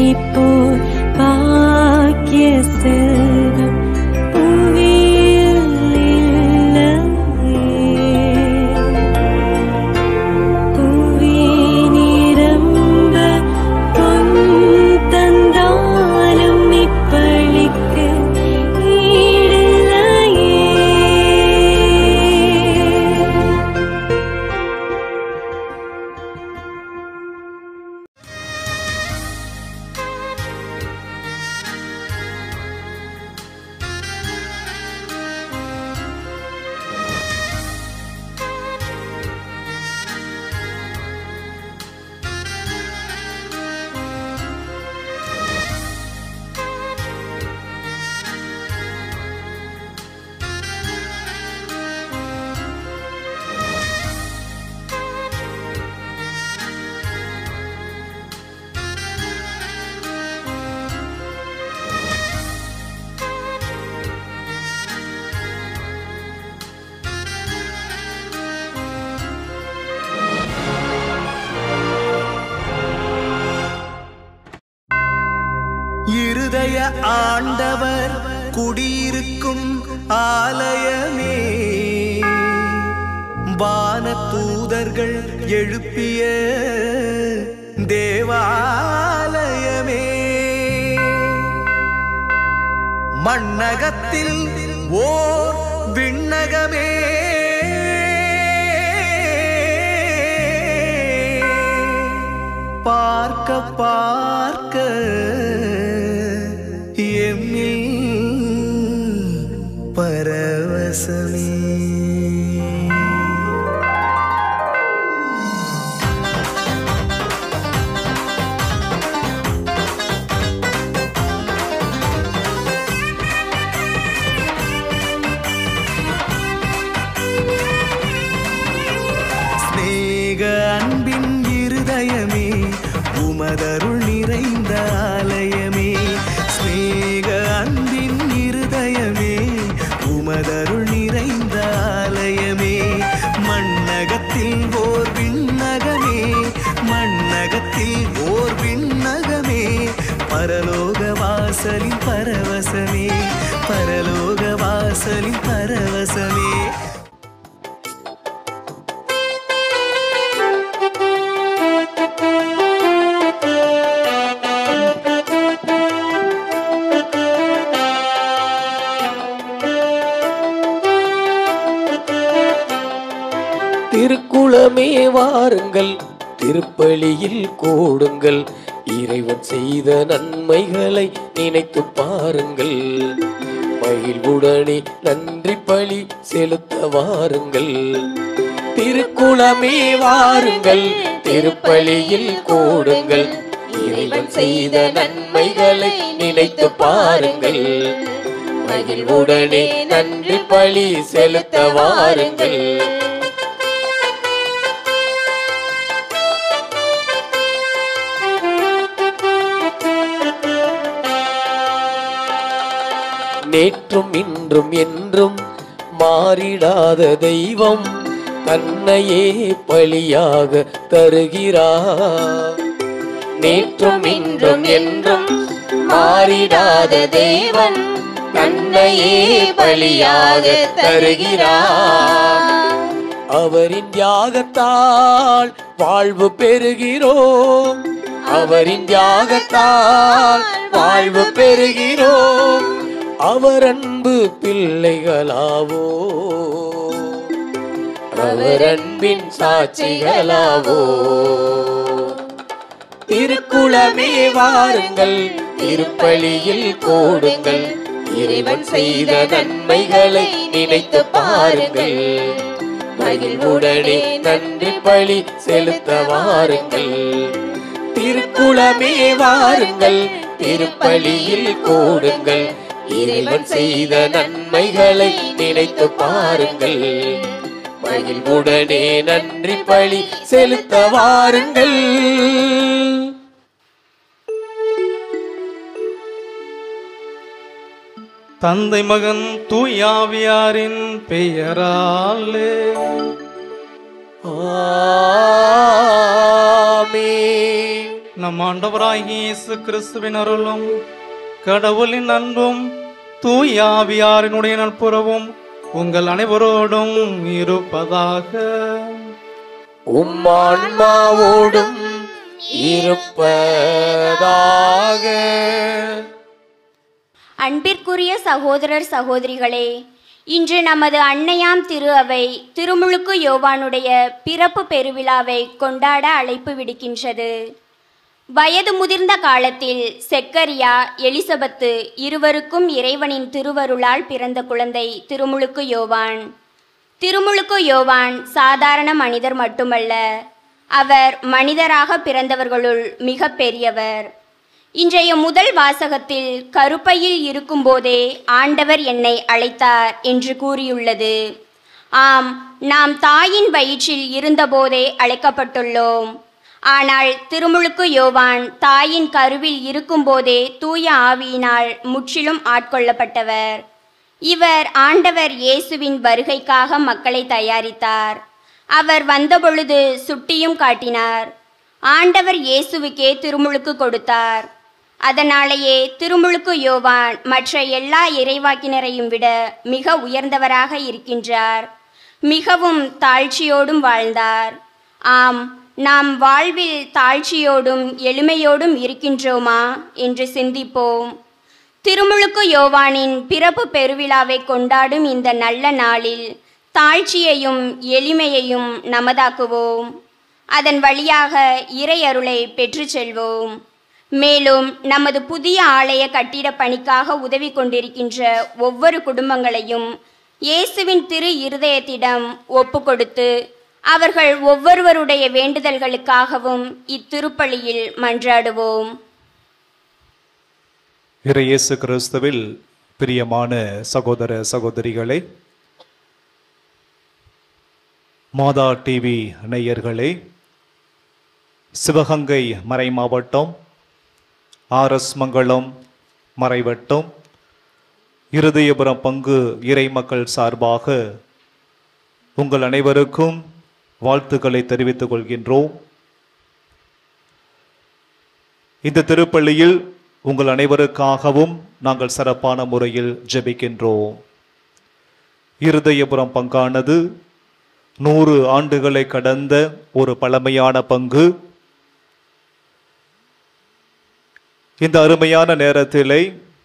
போல் பாக்கிய செல்வம் புவியில் இல்லையே. புவி நிரம்ப பொன் தந்தாலும் இப்பளிக்கு ஈடில்லையே. இருதய ஆண்டவர் குடியிருக்கும் ஆலயமே, வான தூதர்கள் எழுப்பிய தேவாலயமே, மண்ணகத்தில் ஓர் விண்ணகமே, பார்க்க பார்க்க பரவசமே. ஸ்நேக அன்பின் இருதயமே, உமதருள் நிறைந்த ஆலயமே, ஸ்நேக அன்பின் இருதயமே, உமதருள் நிறைந்த ஆலயமே, மண்ணகத்தில் ஓர் விண்ணகமே, மண்ணகத்தில் ஓர் விண்ணகமே, பரலோக வாசலின் பரவசமே, பரலோக வாசலின் பரவசமே. திருக்குளமே வாருங்கள், திருப்பலியில் கூடுங்கள், இறைவன் செய்த நன்மைகளை நினைத்து பாருங்கள், மகிழ்வுடனே நன்றி பலி செலுத்த வாருங்கள். திருக்குளமே வாருங்கள், திருப்பலியில் கூடுங்கள், இறைவன் செய்த நன்மைகளை நினைத்து பாருங்கள், மகிழ்வுடனே நன்றி பலி செலுத்த வாருங்கள். நேற்றும் இன்றும் என்றும் மாறிடாத தெய்வம் தன்னையே பலியாக தருகிறார். நேற்றும் இன்றும் என்றும் மாறிடாத தெய்வம் தன்னையே பலியாக தருகிறார். அவரின் தியாகத்தால் வாழ்வு பெறுகிறோம், அவரின் தியாகத்தால் வாழ்வு பெறுகிறோம், அவர் அன்பு பிள்ளைகளாவோ, அவர் அன்பின் சாட்சிகளாவோ. திருக்குளமே வாருங்கள், திருப்பலியில் கூடுங்கள், இறைவன் செய்த நன்மைகளை நினைத்து பாருங்கள், மகிழ்வுடனே நன்றி பலி செலுத்த வாருங்கள். திருக்குளமே வாருங்கள், திருப்பலியில் கூடுங்கள், இறைவன் செய்த நன்மைகளை நினைத்து பாருங்கள், மகிழ்வுடனே நன்றி பலி செலுத்த வாருங்கள். தந்தை மகன் தூயாவியாரின் பெயராலே ஆமென். நம் ஆண்டவராகிய இயேசு கிறிஸ்துவின் அருளும் கடவுளின் அன்பும் தூய ஆவியாரினுடைய நட்புறவும் உங்கள் அனைவரோடும் இருப்பதாக. உம்மான்மாவோடும் இருப்பதாக. அன்பிற்குரிய சகோதரர் சகோதரிகளே, இன்று நமது அன்னையாம் திரு அவை திருமுழுக்கு யோவானுடைய பிறப்பு பெருவிழாவை கொண்டாட அழைப்பு விடுக்கின்றது. வயது முதிர்ந்த காலத்தில் செக்கரியா எலிசபெத்து இருவருக்கும் இறைவனின் திருவருளால் பிறந்த குழந்தை திருமுழுக்கு யோவான். திருமுழுக்கு யோவான் சாதாரண மனிதர் மட்டுமல்ல, அவர் மனிதராக பிறந்தவர்களுள் மிக பெரியவர். இன்றைய முதல் வாசகத்தில் கருப்பையில் இருக்கும்போதே ஆண்டவர் என்னை அழைத்தார் என்று கூறியுள்ளது. ஆம், நாம் தாயின் வயிற்றில் இருந்தபோதே அழைக்கப்பட்டுள்ளோம். ஆனால் திருமுழுக்கு யோவான் தாயின் கருவில் இருக்கும்போதே தூய ஆவியினால் முற்றிலும் ஆட்கொள்ளப்பட்டவர். இவர் ஆண்டவர் இயேசுவின் வருகைக்காக மக்களை தயாரித்தார். அவர் வந்தபொழுது சுட்டியும் காட்டினார். ஆண்டவர் இயேசுவுக்கே திருமுழுக்கு கொடுத்தார். அதனாலேயே திருமுழுக்கு யோவான் மற்ற எல்லா இறைவாக்கினரையும் விட மிக உயர்ந்தவராக இருக்கின்றார். மிகவும் தாழ்ச்சியோடும் வாழ்ந்தார். ஆம், நாம் வாழ்வில் தாழ்ச்சியோடும் எளிமையோடும் இருக்கின்றோமா என்று சிந்திப்போம். திருமுழுக்கு யோவானின் பிறப்பு பெருவிழாவை கொண்டாடும் இந்த நல்ல நாளில் தாழ்ச்சியையும் எளிமையையும் நமதாக்குவோம். அதன் வழியாக இறை அருளை பெற்று செல்வோம். மேலும் நமது புதிய ஆலய கட்டிட பணிக்காக உதவி கொண்டிருக்கின்ற ஒவ்வொரு குடும்பங்களையும் இயேசுவின் திரு இருதயத்திடம் ஒப்பு கொடுத்து அவர்கள் ஒவ்வொருவருடைய வேண்டுதல்களுக்காகவும் இத்திருப்பலியில் மன்றாடுவோம். இயேசு கிறிஸ்துவில் பிரியமான சகோதர சகோதரிகளே, மாதா டிவி நேயர்களே, சிவகங்கை மறை மாவட்டம் ஆர்எஸ் மங்கலம் மறைவட்டம் இருதயபுரம் பங்கு இறை மக்கள் சார்பாக உங்கள் அனைவருக்கும் வாழ்த்துக்களை தெரிவித்துக் கொள்கின்றோம். இந்த திருப்பள்ளியில் உங்கள் அனைவருக்காகவும் நாங்கள் சிறப்பான முறையில் ஜெபிக்கின்றோம். இருதயபுரம் பங்கானது 100 ஆண்டுகளை கடந்த ஒரு பழமையான பங்கு. இந்த அருமையான நேரத்திலே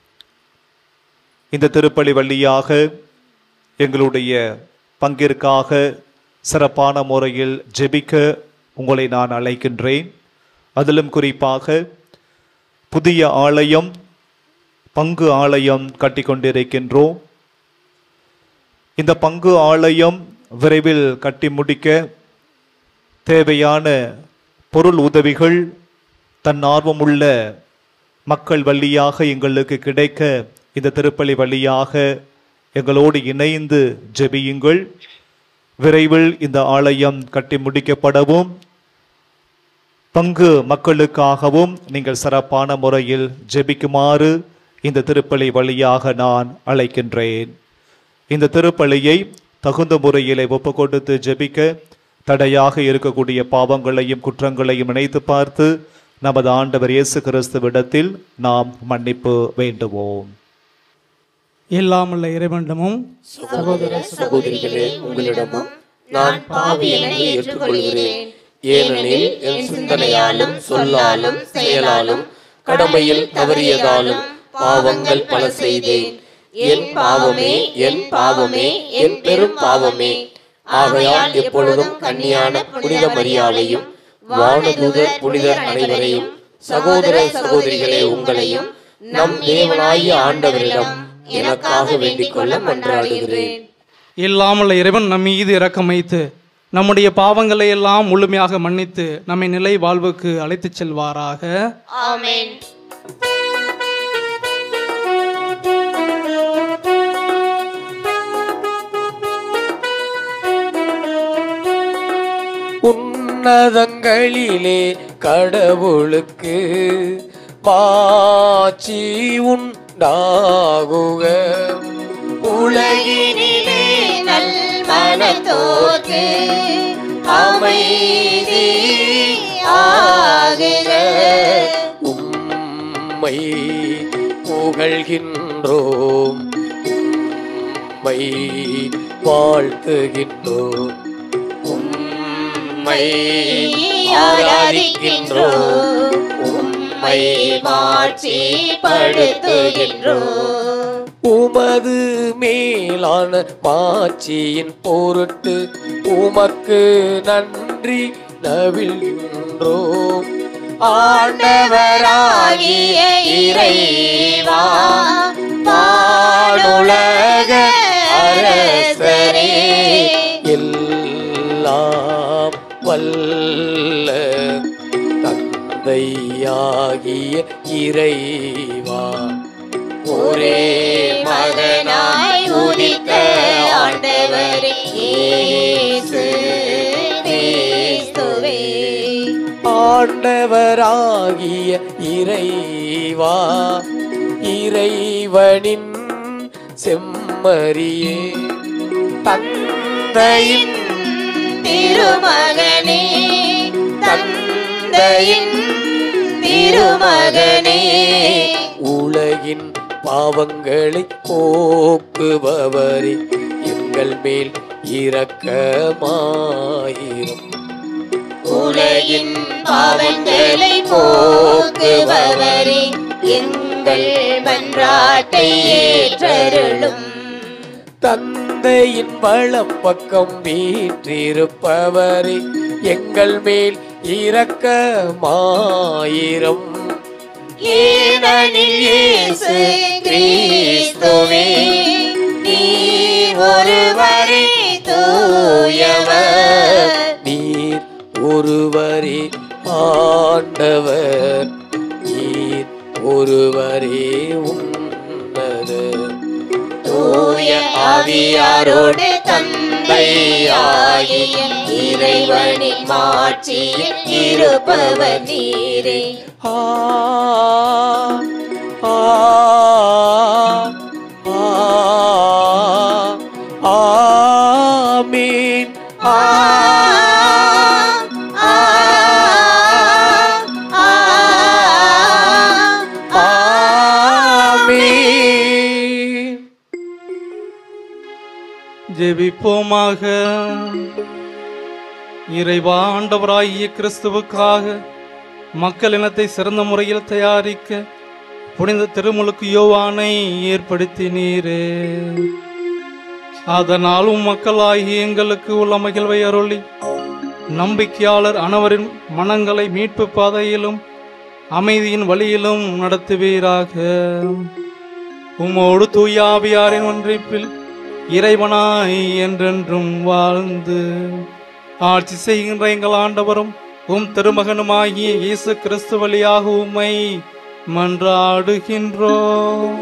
இந்த திருப்பலி வழியாக எங்களுடைய பங்கிற்காக சிறப்பான முறையில் ஜெபிக்க உங்களை நான் அழைக்கின்றேன். அதிலும் குறிப்பாக புதிய ஆலயம், பங்கு ஆலயம் கட்டி கொண்டிருக்கின்றோம். இந்த பங்கு ஆலயம் விரைவில் கட்டி முடிக்க தேவையான பொருள் உதவிகள் தன்னார்வமுள்ள மக்கள் வழியாக எங்களுக்கு கிடைக்க இந்த திருப்பலி வழியாக எங்களோடு இணைந்து ஜெபியுங்கள். விரைவில் இந்த ஆலயம் கட்டி முடிக்கப்படவும் பங்கு மக்களுக்காகவும் நீங்கள் சிறப்பான முறையில் ஜெபிக்குமாறு இந்த திருப்பலி வழியாக நான் அழைக்கின்றேன். இந்த திருப்பலியை தகுந்த முறையிலே ஒப்பு கொடுத்து ஜெபிக்க தடையாக இருக்கக்கூடிய பாவங்களையும் குற்றங்களையும் நினைத்து பார்த்து நமது ஆண்டவர் இயேசு கிறிஸ்துவிடத்தில் நாம் மன்னிப்பு வேண்டுவோம். எல்லாமுள்ள இறைவனிடமும் சகோதர சகோதரிகளே, உங்களிடமும் நான் பாவி என்று ஏற்றுக்கொள்கிறேன். ஏனெனில் என் சிந்தனையாலும் சொல்லாலும் செயலாலும் கடமையில் தவறியதாலும் பாவங்கள் பல செய்தேன். என் பாவமே, என் பாவமே, என் பெரும் பாவமே. ஆகையால் எப்பொழுதும் கன்னியான புனித மரியாதையும் வானதூதர் புனிதர் அனைவரையும் சகோதர சகோதரிகளே உங்களையும் நம் தேவனாகிய ஆண்டவரிடம் எனக்காக வேண்டிக் கொள்ள மன்றாடுகிறேன். எல்லாமுள்ள இறைவன் நம் மீது இரக்கம் வைத்து நம்முடைய பாவங்களை எல்லாம் முழுமையாக மன்னித்து நம்மை நிலை வாழ்வுக்கு அழைத்துச் செல்வாராக. ஆமென். உன்னதங்களிலே கடவுளுக்கு மாட்சி உண்டாகுக. உலகினிலே நல் மனத்தோர்க்கு அமைதி ஆகுக. ஆகுக. உம்மை புகழ்கின்றோம், உம்மை வாழ்த்துகின்றோம், உம்மை ஆராதிக்கின்றோம், உம்மை மாட்சிப்படுத்துகின்றோம். உமது மேலான மாட்சியின் பொருட்டு உமக்கு நன்றி நவிழ்கின்றோம். ஆண்டவராகிய இறைவா, வானுலக அரசரே, எல்லாம் வல்ல தந்தையாகிய இறைவா, ஒரே மகனாய் உதித்த ஆண்டவரே இயேசு கிறிஸ்துவே, ஆண்டவராகிய இறைவா, இறைவனின் செம்மறியே, தந்தையின் திருமகனே, தந்தையின் திருமகனே, உலகின் பாவங்களை போக்குபவரே, எங்கள் மேல் இரக்கமாயிரும். உலகின் பாவங்களை போக்குபவரே, எங்கள் மன்றாட்டை ஏற்றருளும். தந்தையின் வலப்பக்கம் வீற்றிருப்பவரே, எங்கள் மேல் இரக்கமாயிரும். ஏனெனில் இயேசு கிறிஸ்துவே, நீர் ஒருவரே தூயவர், நீர் ஒருவரே ஆண்டவர், நீர் ஒருவரே உன்னதர். தூய ஆவியாரோடு தந்தையாகிய இறைவனின் மாட்சியில் இருப்பவர் நீரே. ஆ ஆ ஆ ஆமீன். ஆ ஆ ஆ ஆமீன். ஜெபிப்போமாக. இறைவா, ஆண்டவராகிய கிறிஸ்துவுக்காக மக்கள் இனத்தை சிறந்த முறையில் தயாரிக்க புனித திருமுழுக்கு யோவானை ஏற்படுத்தினீரே. அதனாலும் மக்களாகிய எங்களுக்கு உள்ள மகிழ்வை அருளி நம்பிக்கையாளர் அனைவரின் மனங்களை மீட்பு பாதையிலும் அமைதியின் வழியிலும் நடத்துவீராக. உம்மோடு தூய ஆவியாரின் ஒன்றிப்பில் இறைவனாய் என்றென்றும் வாழ்ந்து ஆட்சி செய்கின்ற எங்கள் ஆண்டவரும் உம் திருமகனுமாகிய இயேசு கிறிஸ்து வழியாக உம்மை மன்றாடுகின்றோம்.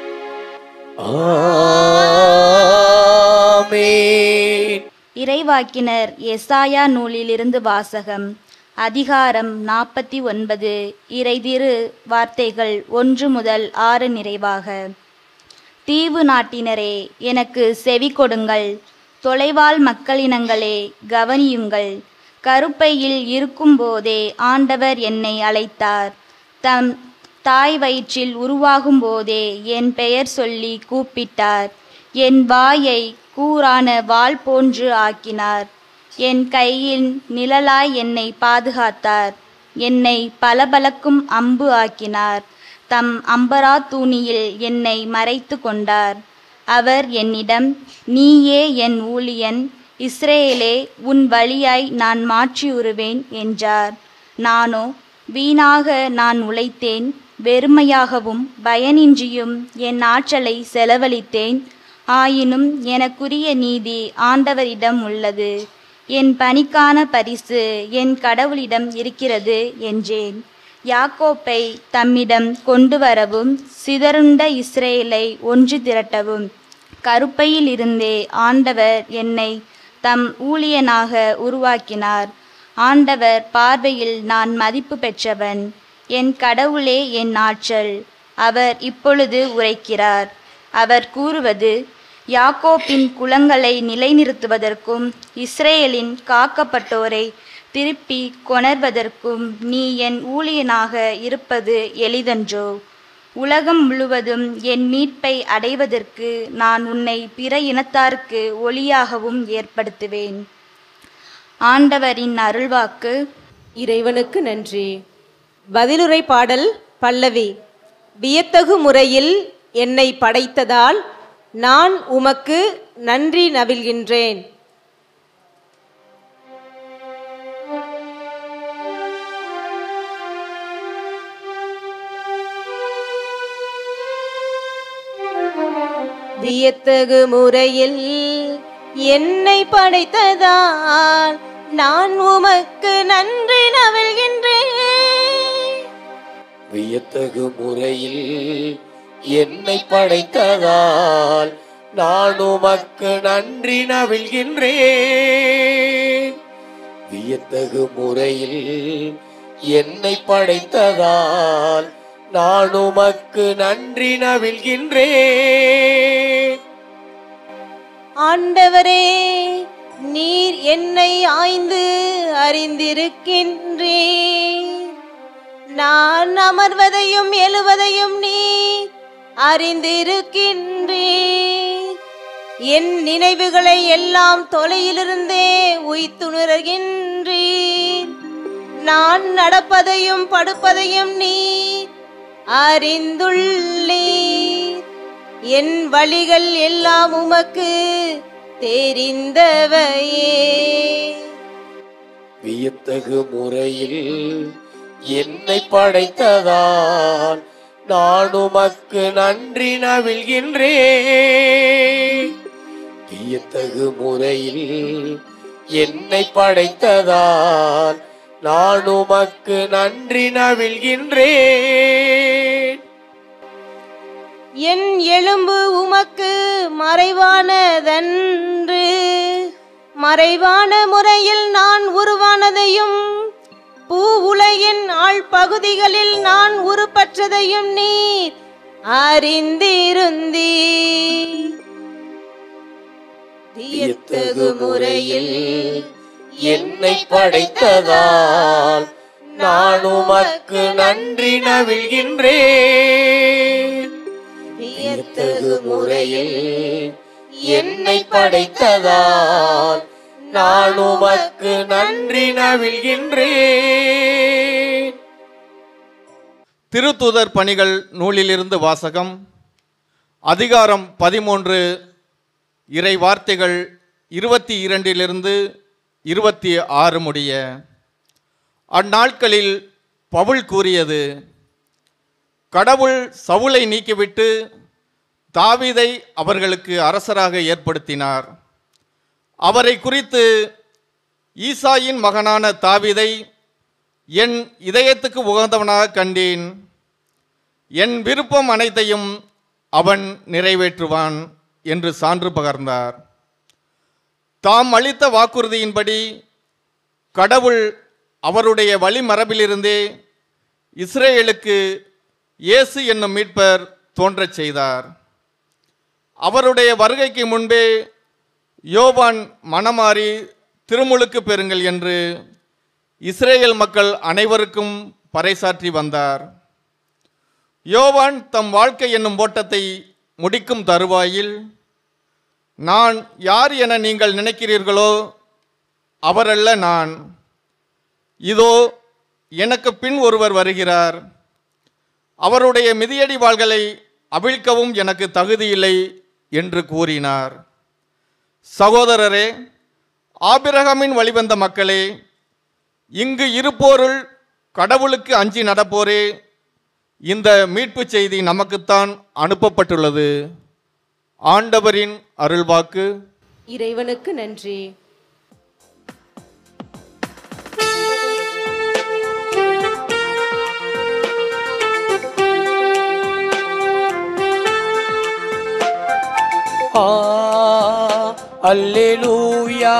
ஆமென். இறைவாக்கினர் எசாயா நூலிலிருந்து வாசகம். அதிகாரம் 49. இறைதிரு வார்த்தைகள் 1 முதல் 6 நிறைவாக. தீவு நாட்டினரே, எனக்கு செவி கொடுங்கள். தொலைவாழ் மக்களினங்களே, கவனியுங்கள். கருப்பையில் இருக்கும்போதே ஆண்டவர் என்னை அழைத்தார். தம் தாய் வயிற்றில் உருவாகும் போதே என் பெயர் சொல்லி கூப்பிட்டார். என் வாயை கூரான வாள் போன்று ஆக்கினார். என் கையின் நிழலாய் என்னை பாதுகாத்தார். என்னை பலபலக்கும் அம்பு ஆக்கினார். தம் அம்பரா தூணியில் என்னை மறைத்து கொண்டார். அவர் என்னிடம், நீயே என் ஊழியன், இஸ்ரேலே, உன் வழியாய் நான் மாற்றியுறுவேன் என்றார். நானோ, வீணாக நான் உழைத்தேன், வெறுமையாகவும் பயனின்றியும் என் ஆற்றலை செலவழித்தேன். ஆயினும் எனக்குரிய நீதி ஆண்டவரிடம் உள்ளது. என் பணிக்கான பரிசு என் கடவுளிடம் இருக்கிறது என்றேன். யாக்கோப்பை தம்மிடம் கொண்டு வரவும் சிதறுண்ட இஸ்ரேலை ஒன்று திரட்டவும் கருப்பையில் இருந்தே ஆண்டவர் என்னை தம் ஊழியனாக உருவாக்கினார். ஆண்டவர் பார்வையில் நான் மதிப்பு பெற்றவன். என் கடவுளே என் ஆற்றல். அவர் இப்பொழுது உரைக்கிறார். அவர் கூறுவது, யாக்கோப்பின் குலங்களை நிலைநிறுத்துவதற்கும் இஸ்ரேலின் காக்கப்பட்டோரை திருப்பி கொணர்வதற்கும் நீ என் ஊழியனாக இருப்பது எளிதன்றோ? உலகம் முழுவதும் என் மீட்பை அடைவதற்கு நான் உன்னை பிற இனத்தாருக்கு ஒளியாகவும் ஏற்படுத்துவேன். ஆண்டவரின் அருள்வாக்கு. இறைவனுக்கு நன்றி. பதிலுரை பாடல் பல்லவி. வியத்தகு முறையில் என்னை படைத்ததால் நான் உமக்கு நன்றி நவில்கின்றேன். வியத்தகு முறையில் என்னை படைத்ததால் நான் உமக்கு நன்றி நவில்கின்றேன். வியத்தகு முறையில் என்னை படைத்ததால் நான் உமக்கு நன்றி நவில்கின்றேன். வியத்தகு முறையில் என்னை படைத்ததால் நான் உமக்கு நன்றி நவில்கின்றேன். ஆண்டவரே, நீர் என்னை ஆய்ந்து அறிந்திருக்கின்றீர். நான் அமர்வதையும் எழுவதையும் நீர் அறிந்திருக்கின்றீர். என் நினைவுகளை எல்லாம் தொலையிலிருந்தே உய்த்துணர்கின்றீர். நான் நடப்பதையும் படுப்பதையும் நீர் அறிந்துள்ளீர். என் வழிகள் எல்லாம் உமக்கு தெரிந்தவையே. வியத்தகு முறையில் என்னை படைத்ததால் நான் உமக்கு நன்றி நவில்கின்றேன். வியத்தகு முறையில் என்னை படைத்ததால் நான் உமக்கு நன்றி நவில்கின்றேன். என் எலும்பு உமக்கு மறைவானதன்று. மறைவான முறையில் நான் உருவானதையும் பூ உலகின் ஆழ்பகுதிகளில் நான் உருப்பற்றதையும் நீர் அறிந்திருந்தீர். வியத்தகு முறையில் என்னை படைத்ததால் நான் உமக்கு நன்றி நவில்கின்றேன். வியத்தகு முறையில் என்னை படைத்ததால் நான் உமக்கு நன்றி நவில்கின்றேன். திருத்தூதர் பணிகள் நூலிலிருந்து வாசகம். அதிகாரம் 13, இறை வார்த்தைகள் 22 26 முடிய. அந்நாட்களில் பவுல் கூறியது: கடவுள் சவுலை நீக்கிவிட்டு தாவீதை அவர்களுக்கு அரசராக ஏற்படுத்தினார். அவரை குறித்து, ஈசாயின் மகனான தாவீதை என் இதயத்துக்கு உகந்தவனாக கண்டேன். என் விருப்பம் அனைத்தையும் அவன் நிறைவேற்றுவான் என்று சான்று பகர்ந்தார். தாம் அளித்த வாக்குறுதியின்படி கடவுள் அவருடைய வழிமரபிலிருந்தே இஸ்ரேலுக்கு இயேசு என்னும் மீட்பர் தோன்றச் செய்தார். அவருடைய வருகைக்கு முன்பே யோவான் மனமாறி திருமுழுக்கு பெறுங்கள் என்று இஸ்ரேல் மக்கள் அனைவருக்கும் பறைசாற்றி வந்தார். யோவான் தம் வாழ்க்கை என்னும் ஓட்டத்தை முடிக்கும் தருவாயில், நான் யார் என நீங்கள் நினைக்கிறீர்களோ அவரல்ல நான், இதோ எனக்கு பின் ஒருவர் வருகிறார், அவருடைய மிதியடி வாள்களை அவிழ்க்கவும் எனக்கு தகுதியில்லை என்று கூறினார். சகோதரரே, ஆபிரகாமின் வழிவந்த மக்களே, இங்கு இருப்போருள் கடவுளுக்கு அஞ்சி நடப்போரே, இந்த மீட்பு செய்தி நமக்குத்தான் அனுப்பப்பட்டுள்ளது. ஆண்டவரின் அருள்வாக்கு. இறைவனுக்கு நன்றி. அல்லேலூயா,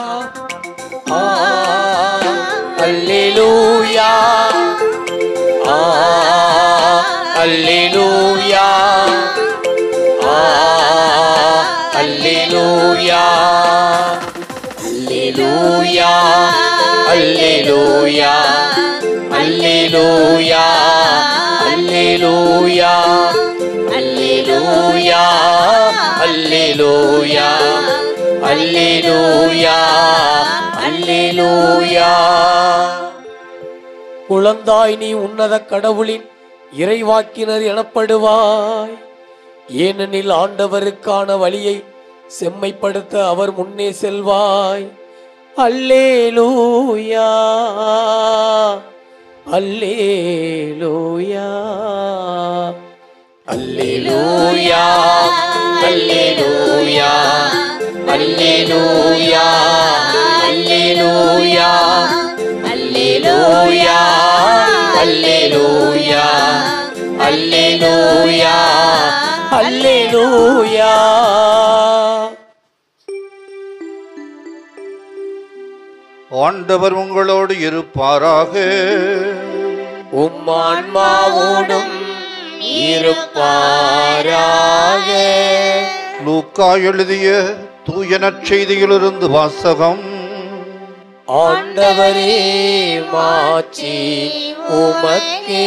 அல்லேலூயா, அல்லேலூயா, அல்லேலூயா, அல்லேலூயா, அல்லேலூயா அல்லேலூயா அல்லேலூயா அல்லேலூயா அல்லேலூயா அல்லேலூயா அல்லேலூயா. குழந்தாய், நீ உன்னத கடவுளின் இறைவாக்கினர் எனப்படுவாய். ஏனெனில் ஆண்டவருக்கான வழியை செம்மைப்படுத்த அவர் முன்னே செல்வாய். அல்லேலூயா அல்லேலூயா அல்லேலூயா அல்லேலூயா அல்லேலூயா அல்லேலூயா அல்லேலூயா அல்லேலூயா அல்லேலூயா அல்லேலூயா. ஆண்டவர் உங்களோடு இருப்பாராக. உம் ஆன்மாவோடும் இருப்பாராக. லூக்கா எழுதிய தூய நற்செய்தியிலிருந்து வாசகம். ஆண்டவரே, மாட்சி உமக்கே.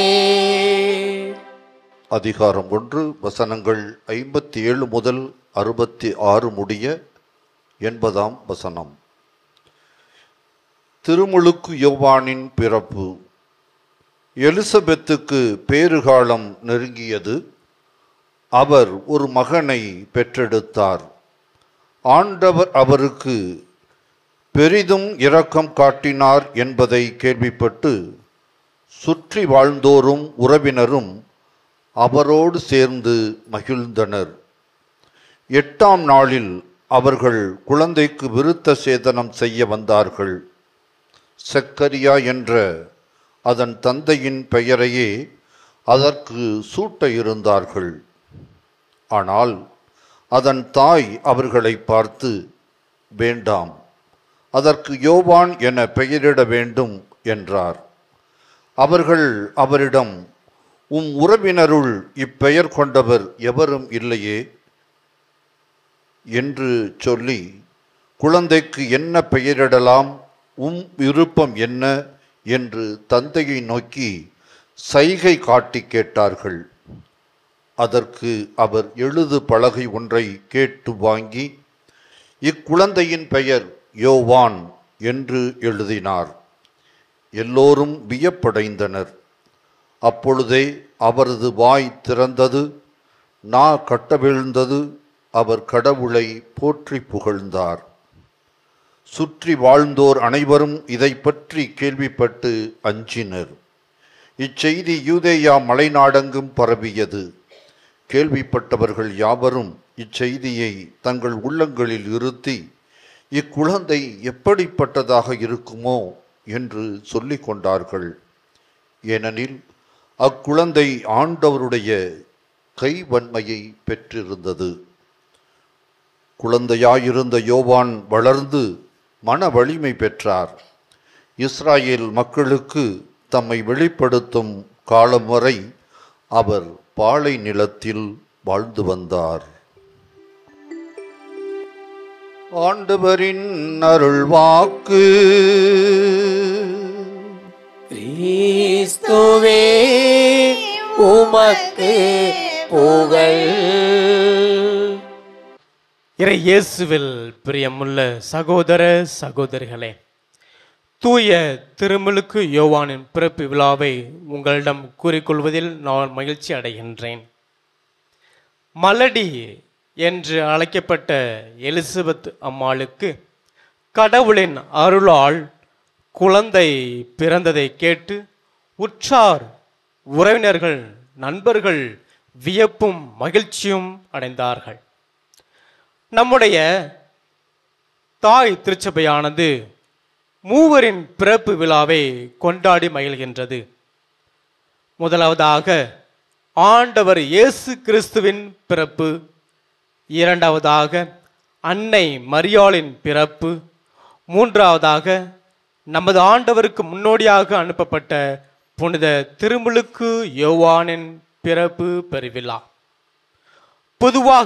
அதிகாரம் 1, வசனங்கள் 57 முதல் 66 முடிய 80ஆம் வசனம். திருமுழுக்கு யோவானின் பிறப்பு. எலிசபெத்துக்கு பேறுகாலம் நெருங்கியது. அவர் ஒரு மகனை பெற்றெடுத்தார். ஆண்டவர் அவருக்கு பெரிதும் இரக்கம் காட்டினார் என்பதை கேள்விப்பட்டு சுற்றி வாழ்ந்தோரும் உறவினரும் அவரோடு சேர்ந்து மகிழ்ந்தனர். 8ஆம் நாளில் அவர்கள் குழந்தைக்கு விருத்த சேதனம் செய்ய வந்தார்கள். சக்கரியா என்ற அதன் தந்தையின் பெயரையே அதற்கு சூட்ட இருந்தார்கள். ஆனால் அதன் தாய் அவர்களை பார்த்து, வேண்டாம், அதற்கு யோவான் என பெயரிட வேண்டும் என்றார். அவர்கள் அவரிடம், உறவினருள் இப்பெயர் கொண்டவர் எவரும் இல்லையே என்று சொல்லி, குழந்தைக்கு என்ன பெயரிடலாம், விருப்பம் என்ன என்று தந்தையை நோக்கி சைகை காட்டி கேட்டார்கள். அதற்கு அவர் எழுது பலகை ஒன்றை கேட்டு வாங்கி, இக்குழந்தையின் பெயர் யோவான் என்று எழுதினார். எல்லோரும் வியப்படைந்தனர். அப்பொழுதே அவரது வாய் திறந்தது, நா கட்டவிழ்ந்தது. அவர் கடவுளை போற்றி புகழ்ந்தார். சுற்றி வாழ்ந்தோர் அனைவரும் இதை பற்றி கேள்விப்பட்டு அஞ்சினர். இச்செய்தி யூதேயா மலைநாடெங்கும் பரவியது. கேள்விப்பட்டவர்கள் யாவரும் இச்செய்தியை தங்கள் உள்ளங்களில் இருத்தி, இக்குழந்தை எப்படிப்பட்டதாக இருக்குமோ என்று சொல்லிக் கொண்டார்கள். ஏனெனில் அக்குழந்தை ஆண்டவருடைய கைவன்மையை பெற்றிருந்தது. குழந்தையாயிருந்த யோவான் வளர்ந்து மன வலிமை பெற்றார். இஸ்ராயேல் மக்களுக்கு தம்மை வெளிப்படுத்தும் காலம் வரை அவர் பாலை நிலத்தில் வாழ்ந்து வந்தார். ஆண்டவரின் அருள்வாக்கு. கிறிஸ்துவே, உமக்கு புகழ். இறை இயேசுவில் பிரியமுள்ள சகோதர சகோதரிகளே, தூய திருமுழுக்கு யோவானின் பிறப்பு விழாவை உங்களிடம் கூறிக்கொள்வதில் நான் மகிழ்ச்சி அடைகின்றேன். மலடி என்று அழைக்கப்பட்ட எலிசபெத் அம்மாளுக்கு கடவுளின் அருளால் குழந்தை பிறந்ததை கேட்டு உற்றார் உறவினர்கள் நண்பர்கள் வியப்பும் மகிழ்ச்சியும் அடைந்தார்கள். நம்முடைய தாய் திருச்சபையானது மூவரின் பிறப்பு விழாவை கொண்டாடி மகிழ்கின்றது. முதலாவதாக ஆண்டவர் இயேசு கிறிஸ்துவின் பிறப்பு, இரண்டாவதாக அன்னை மரியாளின் பிறப்பு, மூன்றாவதாக நமது ஆண்டவருக்கு முன்னோடியாக அனுப்பப்பட்ட புனித திருமுழுக்கு யோவானின் பிறப்பு பெருவிழா. பொதுவாக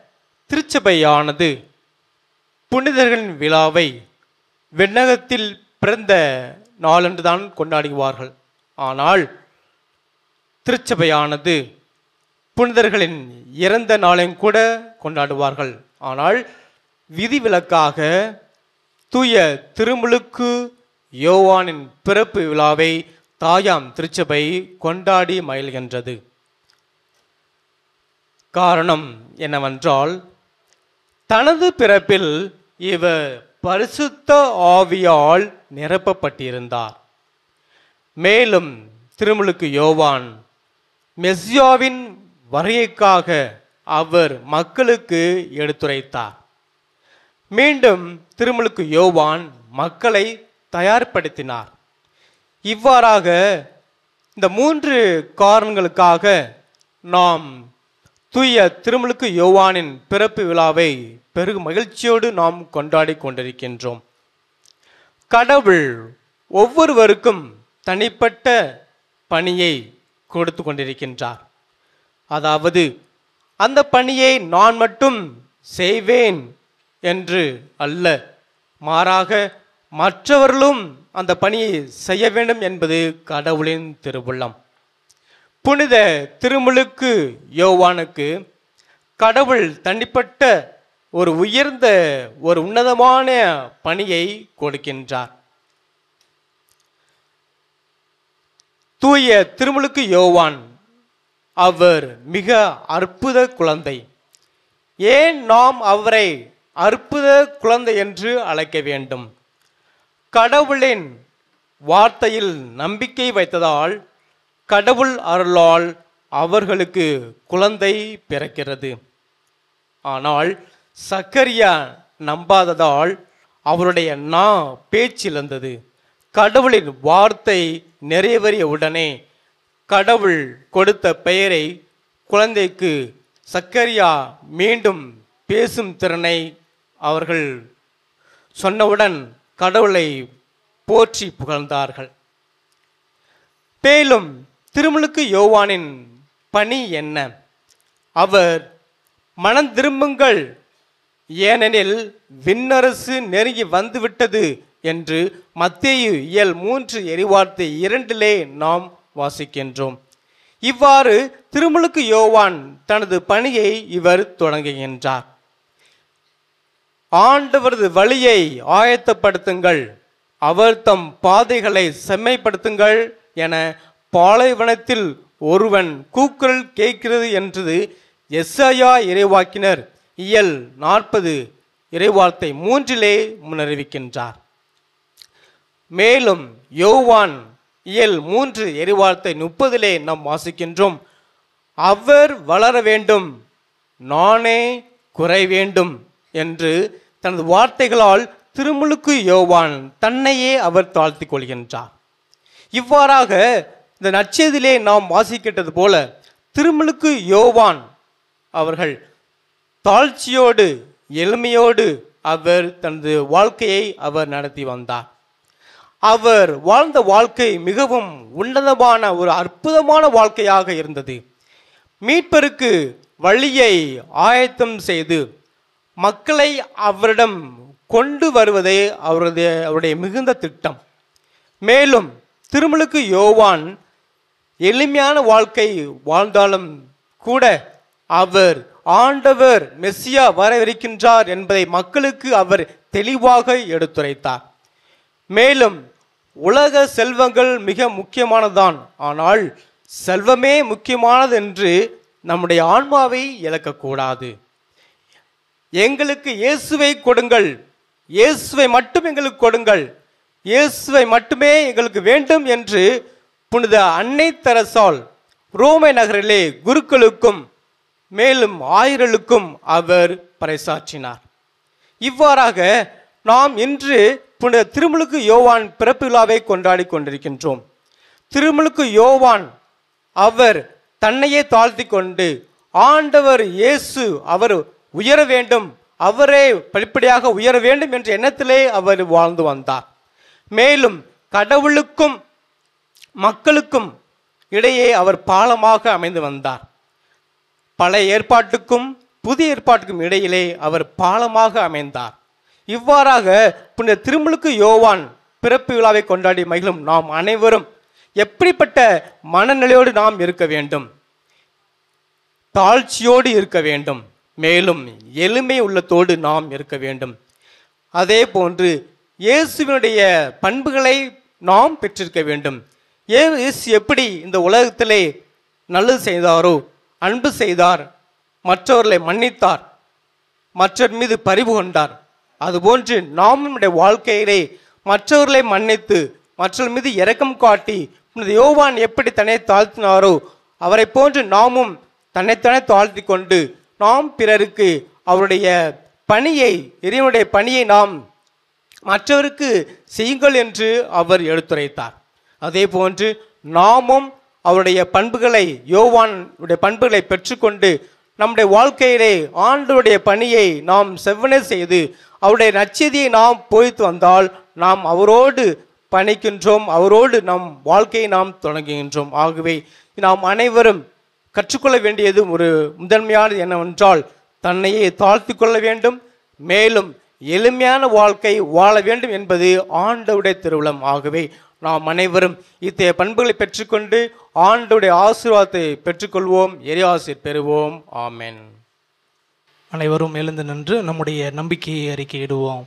திருச்சபையானது புனிதர்களின் விழாவை விண்ணகத்தில் பிறந்த நாளன்று தான் கொண்டாடுவார்கள். ஆனால் திருச்சபையானது புனிதர்களின் இறந்த நாளையும் கூட கொண்டாடுவார்கள். ஆனால் விதிவிலக்காக தூய திருமுழுக்கு யோவானின் பிறப்பு விழாவை தாயாம் திருச்சபை கொண்டாடி மகிழ்கின்றது. காரணம் என்னவென்றால், தனது பிறப்பில் இவர் பரிசுத்த ஆவியால் நிரப்பப்பட்டிருந்தார். மேலும் திருமுழுக்கு யோவான் மெசியாவின் வருகைக்காக அவர் மக்களுக்கு எடுத்துரைத்தார். மீண்டும் திருமுழுக்கு யோவான் மக்களை தயார்படுத்தினார். இவ்வாறாக இந்த 3 காரணங்களுக்காக நாம் தூய திருமுழுக்கு யோவானின் பிறப்பு விழாவை பெருகு மகிழ்ச்சியோடு நாம் கொண்டாடி கொண்டிருக்கின்றோம். கடவுள் ஒவ்வொருவருக்கும் தனிப்பட்ட பணியை கொடுத்து கொண்டிருக்கின்றார். அதாவது அந்த பணியை நான் மட்டும் செய்வேன் என்று அல்ல, மாறாக மற்றவர்களும் அந்த பணியை செய்ய வேண்டும் என்பது கடவுளின் திருவுள்ளம். புனித திருமுழுக்கு யோவானுக்கு கடவுள் தனிப்பட்ட ஒரு உயர்ந்த ஒரு உன்னதமான பணியை கொடுக்கின்றார். தூய திருமுழுக்கு யோவான் அவர் மிக அற்புத குழந்தை. ஏன் நாம் அவரை அற்புத குழந்தை என்று அழைக்க வேண்டும்? கடவுளின் வார்த்தையில் நம்பிக்கை வைத்ததால் கடவுள் அருளால் அவர்களுக்கு குழந்தை பிறக்கிறது. ஆனால் சக்கரியா நம்பாததால் அவருடைய பேச்சிழந்தது. கடவுளின் வார்த்தை நிறைவேறிய உடனே கடவுள் கொடுத்த பெயரை குழந்தைக்கு சக்கரியா மீண்டும் பேசும் திறனை அவர்கள் சொன்னவுடன் கடவுளை போற்றி புகழ்ந்தார்கள். மேலும் திருமுழுக்கு யோவானின் பணி என்ன? அவர் மனம் திரும்புங்கள், ஏனெனில் விண்ணரசு நெருங்கி வந்துவிட்டது என்று மத்தேயு 3 இறைவார்த்தை 2 நாம் வாசிக்கின்றோம். இவ்வாறு திருமுழுக்கு யோவான் தனது பணியை இவர் தொடங்குகின்றார். ஆண்டவரது வழியை ஆயத்தப்படுத்துங்கள், அவர் தம் பாதைகளை செம்மைப்படுத்துங்கள் என பாலைவனத்தில் ஒருவன் கூக்குரல் கேட்கிறது என்று எசாயா இறைவாக்கினர் 40 இறைவார்த்தை 3 முன்னறிவிக்கின்றார். மேலும் யோவான் 3 இறைவார்த்தை 30 நாம் வாசிக்கின்றோம், அவர் வளர வேண்டும், நானே குறை வேண்டும் என்று தனது வார்த்தைகளால் திருமுழுக்கு யோவான் தன்னையே அவர் தாழ்த்தி கொள்கின்றார். இவ்வாறாக இந்த நற்செய்தியிலே நாம் வாசிக்கிட்டது போல திருமுழுக்கு யோவான் அவர்கள் தாழ்ச்சியோடு எளிமையோடு அவர் தனது வாழ்க்கையை அவர் நடத்தி வந்தார். அவர் வாழ்ந்த வாழ்க்கை மிகவும் உன்னதமான ஒரு அற்புதமான வாழ்க்கையாக இருந்தது. மீட்பருக்கு வழியை ஆயத்தம் செய்து மக்களை அவரிடம் கொண்டு வருவதே அவருடைய மிகுந்த திட்டம். மேலும் திருமுழுக்கு யோவான் எளிமையான வாழ்க்கை வாழ்ந்தாலும் கூட அவர் ஆண்டவர் மெசியா வரவிருக்கின்றார் என்பதை மக்களுக்கு அவர் தெளிவாக எடுத்துரைத்தார். மேலும் உலக செல்வங்கள் மிக முக்கியமானதுதான், ஆனால் செல்வமே முக்கியமானது என்று நம்முடைய ஆன்மாவை இழக்கக்கூடாது. எங்களுக்கு இயேசுவை கொடுங்கள், இயேசுவை மட்டும் எங்களுக்கு கொடுங்கள், இயேசுவை மட்டுமே எங்களுக்கு வேண்டும் என்று புனித அன்னை தெரசால் ரோமை நகரிலே குருக்களுக்கும் மேலும் ஆயர்களுக்கும் அவர் பறைசாற்றினார். இவ்வாறாக நாம் இன்று புனித திருமுழுக்கு யோவான் பிறப்பு விழாவை கொண்டாடி கொண்டிருக்கின்றோம். திருமுழுக்கு யோவான் அவர் தன்னையே தாழ்த்தி கொண்டு ஆண்டவர் இயேசு அவர் உயர வேண்டும், அவரே படிப்படியாக உயர வேண்டும் என்ற எண்ணத்திலே அவர் வாழ்ந்து வந்தார். மேலும் கடவுளுக்கும் மக்களுக்கும் இடையே அவர் பாலமாக அமைந்து வந்தார். பழைய ஏற்பாட்டுக்கும் புதிய ஏற்பாட்டுக்கும் இடையிலே அவர் பாலமாக அமைந்தார். இவ்வாறாக புனித திருமுழுக்கு யோவான் பிறப்பு விழாவை கொண்டாடி மகிழும் நாம் அனைவரும் எப்படிப்பட்ட மனநிலையோடு நாம் இருக்க வேண்டும்? தாழ்ச்சியோடு இருக்க வேண்டும். மேலும் எளிமை உள்ளத்தோடு நாம் இருக்க வேண்டும். அதே போன்று இயேசுவினுடைய பண்புகளை நாம் பெற்றிருக்க வேண்டும். இயேசு எப்படி இந்த உலகத்திலே நல்லது செய்தாரோ, அன்பு செய்தார், மற்றவர்களை மன்னித்தார், மற்றவர் மீது பரிவு கொண்டார், அதுபோன்று நாம் நம்முடைய வாழ்க்கையிலே மற்றவர்களை மன்னித்து மற்றவர் மீது இரக்கம் காட்டி யோவான் எப்படி தன்னை தாழ்த்தினாரோ அவரை போன்று நாமும் தன்னைத்தானே தாழ்த்தி கொண்டு நாம் பிறருக்கு அவருடைய பணியை, இறைவனுடைய பணியை நாம் மற்றவருக்கு செய்யுங்கள் என்று அவர் எடுத்துரைத்தார். அதே போன்று நாமும் அவருடைய பண்புகளை, யோவானுடைய பண்புகளை பெற்றுக்கொண்டு நம்முடைய வாழ்க்கையிலே ஆண்டவருடைய பணியை நாம் செவ்வனே செய்து அவருடைய நற்செய்தியை நாம் போய்த்து வந்தால் நாம் அவரோடு பணிக்கின்றோம், அவரோடு நம் வாழ்க்கையை நாம் தொடங்குகின்றோம். ஆகவே நாம் அனைவரும் கற்றுக்கொள்ள வேண்டியது ஒரு முதன்மையானது என்னவென்றால் தன்னையே தாழ்த்தி கொள்ள வேண்டும், மேலும் எளிமையான வாழ்க்கை வாழ வேண்டும் என்பது ஆண்டவருடைய திருவுளம். ஆகவே நாம் அனைவரும் இத்தகைய பண்புகளை பெற்றுக்கொண்டு ஆண்டவருடைய ஆசீர்வாதத்தை பெற்றுக்கொள்வோம், இறையாசீர் பெறுவோம். ஆமென். அனைவரும் எழுந்து நின்று நம்முடைய நம்பிக்கையை அறிக்கையிடுவோம்.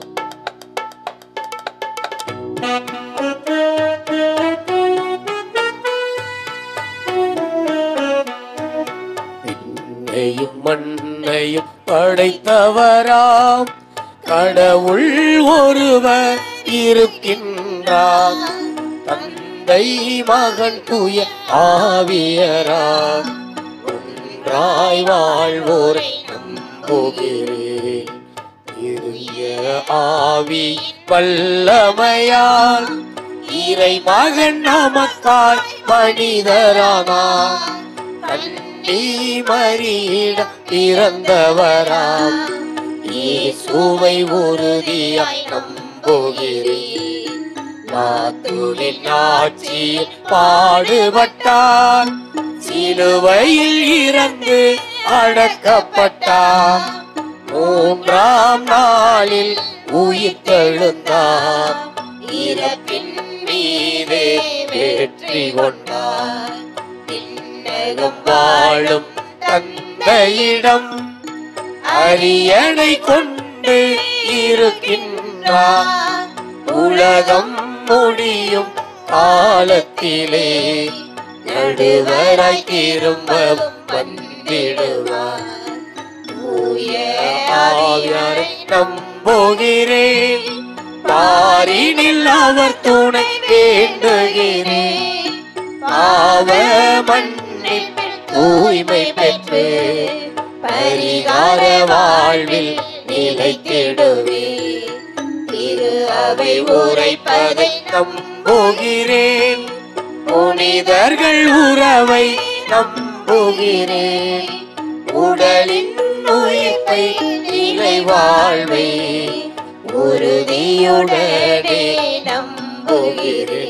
விண்ணையும் மண்ணையும் படைத்தவராம் கடவுள் ஒருவர் இருக்கின்றார். தந்தை மகன் தூய ஆவியராம் ஒன்றாய் வாழ்வோரை நம்புகிறேன். இறைய ஆவி வல்லமையால் இறை மகன் நமக்காய் மனிதரானார். கன்னி மரியிடம் பிறந்தவராம் இயேசுவை உறுதியாய் நம்புகிறேன். மாத்துவின் ஆட்சியில் பாடுபட்டார், சிலுவையில் இறந்து அடக்கப்பட்டார், மூன்றாம் நாளில் உயிர்த்தெழுந்தார், இறப்பின் மீதே வெற்றி கொண்டார். விண்ணகம் வாழும் தந்தையிடம் அரியணை கொண்டு இருக்கின்றார். உலகம் முடியும் காலத்திலே நடுவராய் திரும்பவும் வந்திடுவார். தூய ஆவியாரை நம்புகிறேன், பாரினில் அவர் துணை வேண்டுகிறேன். பாவ மன்னிப்பில் தூய்மை பெற்று பரிகார வாழ்வில் நிலைத்திடுவே. திரு அவை உரைப்பதை நம்புகிறேன், புனிதர்கள் உறவை நம்புகிறேன். உடலின் உயிர்ப்பை நிலை வாழ்வை உறுதியுடனே நம்புகிறேன்.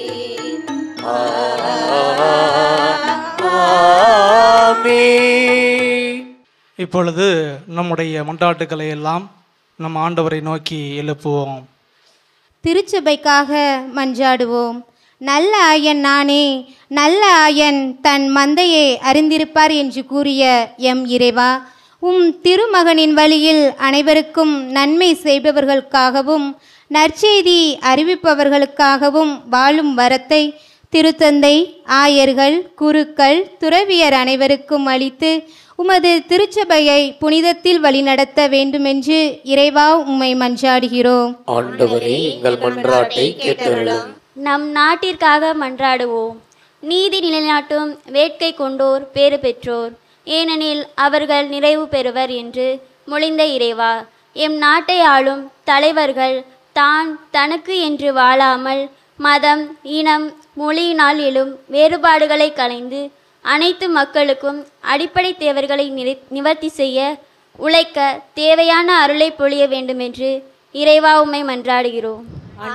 இப்பொழுது நம்முடைய மன்றாட்டுக்களை எல்லாம் நம் ஆண்டவரை நோக்கி எழுப்புவோம். திருச்சபைக்காக மன்றாடுவோம். நல்ல ஆயன் நானே, நல்ல ஆயன் தன் மந்தையை அறிந்திருப்பார் என்று கூறிய எம் இறைவா, உம் திருமகனின் வழியில் அனைவருக்கும் நன்மை செய்பவர்களுக்காகவும் நற்செய்தி அறிவிப்பவர்களுக்காகவும் வாழும் வரத்தை திருத்தந்தை, ஆயர்கள், குருக்கள், துறவியர் அனைவருக்கும் அளித்து உமது திருச்சபையை புனிதத்தில் வழிநடத்த வேண்டுமென்று இறைவா உம்மை மன்றாடுகிறோம். ஆண்டவரே, எங்கள் மன்றாட்டை கேட்டருளும். நம் நாட்டிற்காக மன்றாடுவோம். நீதி நிலைநாட்டும் வேட்கை கொண்டோர் பேறு பெற்றோர், ஏனெனில் அவர்கள் நிறைவு பெறுவர் என்று மொழிந்த இறைவா, எம் நாட்டை ஆளும் தலைவர்கள் தான் தனக்கு என்று வாழாமல் மதம், இனம், மொழியினால் எழும் வேறுபாடுகளை களைந்து அனைத்து மக்களுக்கும் அடிப்படை தேவைகளை நிவர்த்தி செய்ய உழைக்க தேவையான அருளை பொழிய வேண்டும் என்று இறைவா உம்மை மன்றாடுகிறோம்.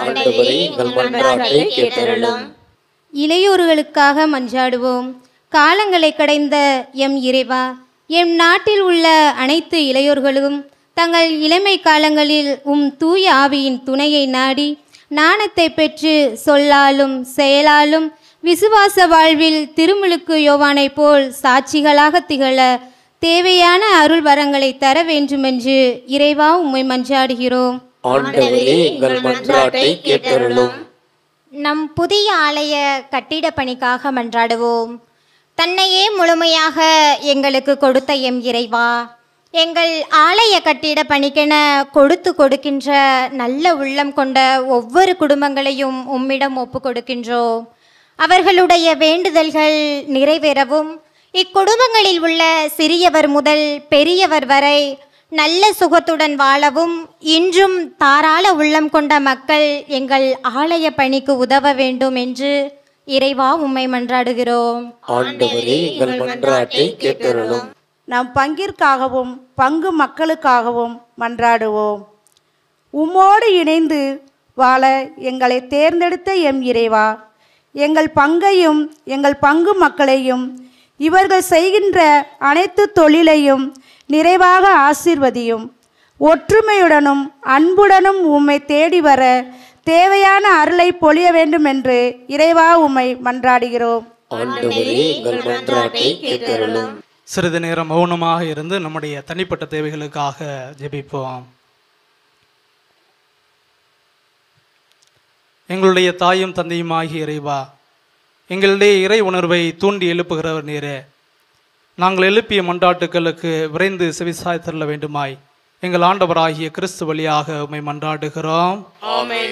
இளையோர்களுக்காக மன்றாடுவோம். காலங்களை கடைந்த எம் இறைவா, எம் நாட்டில் உள்ள அனைத்து இளையோர்களும் தங்கள் இளமை காலங்களில் உம் தூய ஆவியின் துணையை நாடி ஞானத்தை பெற்று சொல்லாலும் செயலாலும் விசுவாச வாழ்வில் திருமுழுக்கு யோவானைப் போல் சாட்சிகளாக திகழ தேவையான அருள் வரங்களை தர வேண்டுமென்று இறைவா உம்மை மன்றாடுகிறோம். ஆண்டவரே, எங்கள் மன்றாட்டை கேட்டருளும். நம் புதிய ஆலய கட்டிட பணிக்காக மன்றாடுவோம். தன்னையே முழுமையாக எங்களுக்கு கொடுத்த எம் இறைவா, எங்கள் ஆலய கட்டிட பணிக்கென கொடுக்கின்ற நல்ல உள்ளம் கொண்ட ஒவ்வொரு குடும்பங்களையும் உம்மிடம் ஒப்பு கொடுக்கின்றோம். அவர்களுடைய வேண்டுதல்கள் நிறைவேறவும் இக்குடும்பங்களில் உள்ள சிறியவர் முதல் பெரியவர் வரை நல்ல சுகத்துடன் வாழவும் இன்றும் தாராள உள்ளம் கொண்ட மக்கள் எங்கள் ஆலய பணிக்கு உதவ வேண்டும் என்று இறைவா உம்மை மன்றாடுகிறோம். ஆண்டவரே, எங்கள் மன்றாட்டை கேட்டருளும். நம் பங்கிற்காகவும் பங்கு மக்களுக்காகவும் மன்றாடுவோம். உம்மோடு இணைந்து வாழ எங்களை தேர்ந்தெடுத்த எம் இறைவா, எங்கள் பங்கையும் எங்கள் பங்கு மக்களையும் இவர்கள் செய்கின்ற அனைத்து தொழிலையும் நிறைவாக ஆசீர்வதியும். ஒற்றுமையுடனும் அன்புடனும் உம்மை தேடி வர தேவையான அருளை பொழிய வேண்டும் என்று இறைவா உம்மை மன்றாடுகிறோம். ஆண்டவரே, எங்கள் மன்றாட்டை கேட்டருளும். சிறிது நேரம் மௌனமாக இருந்து நம்முடைய தனிப்பட்ட தேவைகளுக்காக ஜெபிப்போம். எங்களுடைய தாயும் தந்தையும் ஆகிய இறைவா, எங்களுடைய இறை உணர்வை தூண்டி எழுப்புகிறவர் நீரே. நாங்கள் எழுப்பிய மன்றாட்டுக்களுக்கு விரைந்து செவிசாய் தரல வேண்டுமாய் எங்கள் ஆண்டவராகிய கிறிஸ்து வழியாக உம்மை மன்றாடுகிறோம். ஆமென்.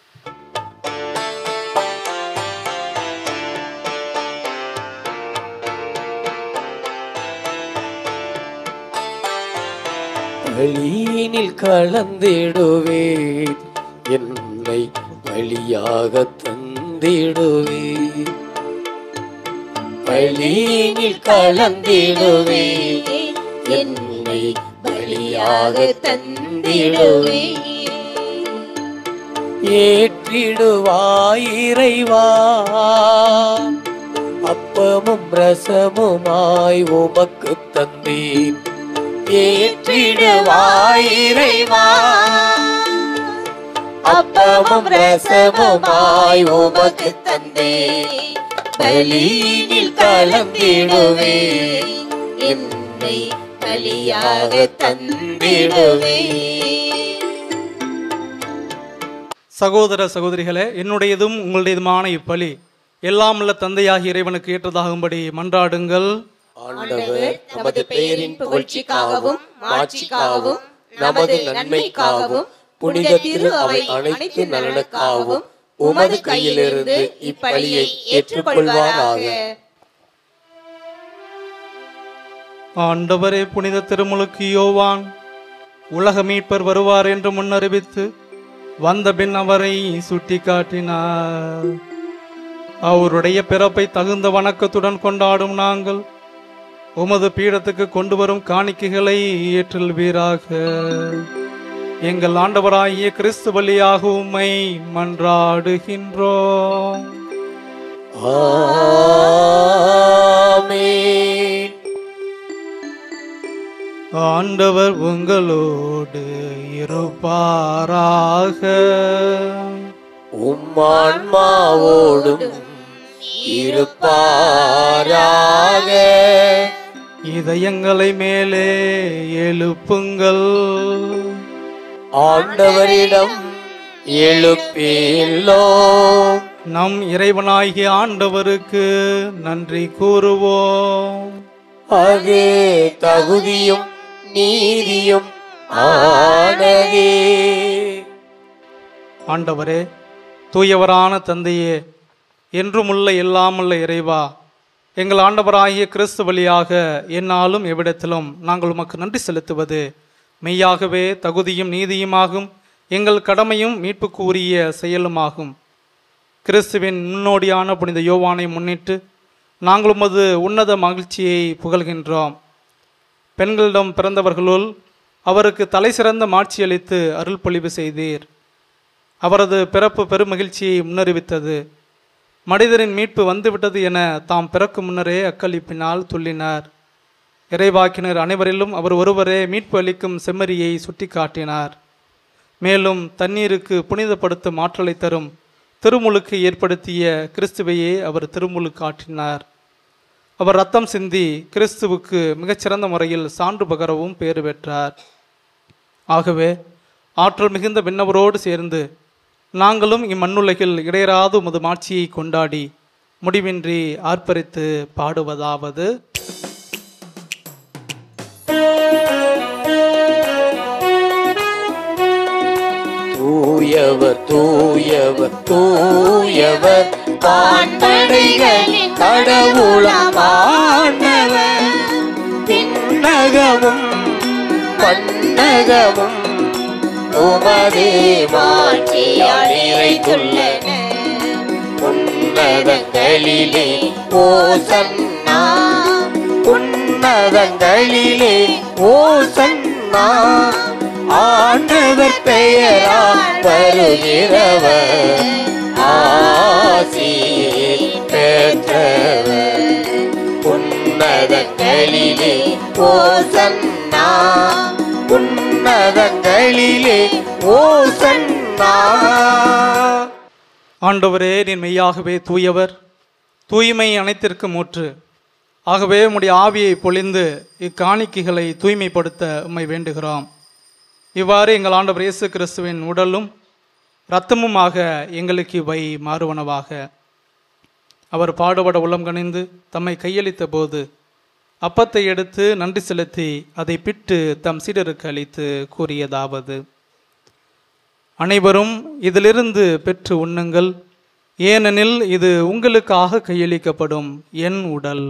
வழியினில் கலந்திடுவேன், என்னை வழியாக தந்திடுவேன். வழியினில் கலந்திடுவேன், என்னை வழியாக தந்திடுவேன். ஏற்றிடுவாய் இறைவா, அப்பமும் ரசமுமாய் உமக்கு தந்தேன். ஏற்றிடுவாய் இறைவா, அப்பமும் ரசமுமாய் உமக்கு தந்தேன். பலியினில் கலந்திடுவேன், என்னை பலியாக தந்திடுவேன். சகோதர சகோதரிகளே, என்னுடையதும் உங்களுடையதுமான இப்பலி எல்லாம் உள்ள தந்தையாகிய இறைவனுக்கு ஏற்றதாகும்படி மன்றாடுங்கள். ஆண்டவர் நமது பெயரின் புகழ்ச்சிக்காகவும் மாட்சிக்காகவும் நமது நன்மைக்காகவும் புனித திரு அவை அனைத்து நலனுக்காகவும் உமது கையிலிருந்து இப்பலியை ஏற்றுக்கொள்வாராக. ஆண்டவரே, புனித திருமுழுக்கு யோவான் உலக மீட்பர் வருவார் என்று முன்னறிவித்து வந்த பின் அவரை சுட்டி காட்டினார். அவருடைய பிறப்பை தகுந்த வணக்கத்துடன் கொண்டாடும் நாங்கள் உமது பீடத்துக்கு கொண்டு வரும் காணிக்கைகளை ஏற்றல்வீராக. எங்கள் ஆண்டவராகிய கிறிஸ்து வழியாக உம்மை மன்றாடுகின்றோம். ஆமென். ஆண்டவர் உங்களோடு இருப்பாராக. உம்மான்மாவோடும் இருப்பாராக. இதயங்களை மேலே எழுப்புங்கள். ஆண்டவரிடம் எழுப்பியுள்ளோம். நம் இறைவனாகிய ஆண்டவருக்கு நன்றி கூறுவோம். அது தகுதியும் நீதியும் ஆனதே. ஆண்டவரே, தூயவரான தந்தையே, என்றுமுள்ள எல்லாமுள்ள இறைவா, எங்கள் ஆண்டவராகிய கிறிஸ்து வழியாக எந்நாளும் எவ்விடத்திலும் நாங்கள் உமக்கு நன்றி செலுத்துவது மெய்யாகவே தகுதியும் நீதியுமாகும், எங்கள் கடமையும் மீட்புக்கு உரிய செயலுமாகும். கிறிஸ்துவின் முன்னோடியான புனித யோவானை முன்னிட்டு நாங்கள் உமது உன்னத மகிழ்ச்சியை புகழ்கின்றோம். பெண்களிடம் பிறந்தவர்களுள் அவருக்கு தலை சிறந்த மாட்சியளித்து அருள் பொழிவு செய்தீர். அவரது பிறப்பு பெருமகிழ்ச்சியை முன்னறிவித்தது. மனிதரின் மீட்பு வந்துவிட்டது என தாம் பிறக்கும் முன்னரே அக்களிப்பினால் துள்ளினார். இறைவாக்கினர் அனைவரிலும் அவர் ஒருவரே மீட்பு அளிக்கும் செம்மறியை சுட்டி காட்டினார். மேலும் தண்ணீருக்கு புனிதப்படுத்தும் ஆற்றலை தரும் திருமுழுக்கை ஏற்படுத்திய கிறிஸ்துவையே அவர் திருமுழுக்கு ஆற்றினார். அவர் ரத்தம் சிந்தி கிறிஸ்துவுக்கு மிகச்சிறந்த முறையில் சான்று பகரவும் பேறு பெற்றார். ஆகவே ஆற்றல் மிகுந்த விண்ணவரோடு சேர்ந்து நாங்களும் இம்மண்ணுலகில் இடையராது உமது மாட்சியை கொண்டாடி முடிவின்றி ஆர்ப்பரித்து பாடுவதாவது: தூயவர் தூயவர் தூயவர் வான்படைகளின் கடவுளமானவர், விண்ணகமும் மண்ணகமும் உமது மாட்சியால் நிறைந்துள்ளன. உன்னதங்களிலே ஓசன்னா, உன்னதங்களிலே ஓசன்னா, ஆண்டவர் பெயரால் வருகிறவர் ஆசி பெற்றவர். உன்னதங்களிலே ஓசன்னா, உன்னதங்களிலே ஓசன்னா. ஆண்டவரே, நீர் மெய்யாகவே தூயவர், தூய்மை அனைத்திற்கும் ஊற்று. ஆகவே உம்முடைய ஆவியை பொழிந்து இக்காணிக்கைகளை தூய்மைப்படுத்த உம்மை வேண்டுகிறோம். இவ்வாறு எங்கள் ஆண்டவர் இயேசு கிறிஸ்துவின் உடலும் இரத்தமுமாக எங்களுக்கு இவை மாறுவனவாக. அவர் பாடுபட உளம் கனிந்து தம்மை கையளித்த போது அப்பத்தை எடுத்து நன்றி செலுத்தி அதை பிட்டு தம் சீடருக்கு அளித்து கூறியதாவது: அனைவரும் இதிலிருந்து பெற்று உண்ணுங்கள், ஏனெனில் இது உங்களுக்காக கையளிக்கப்படும் என் உடல்.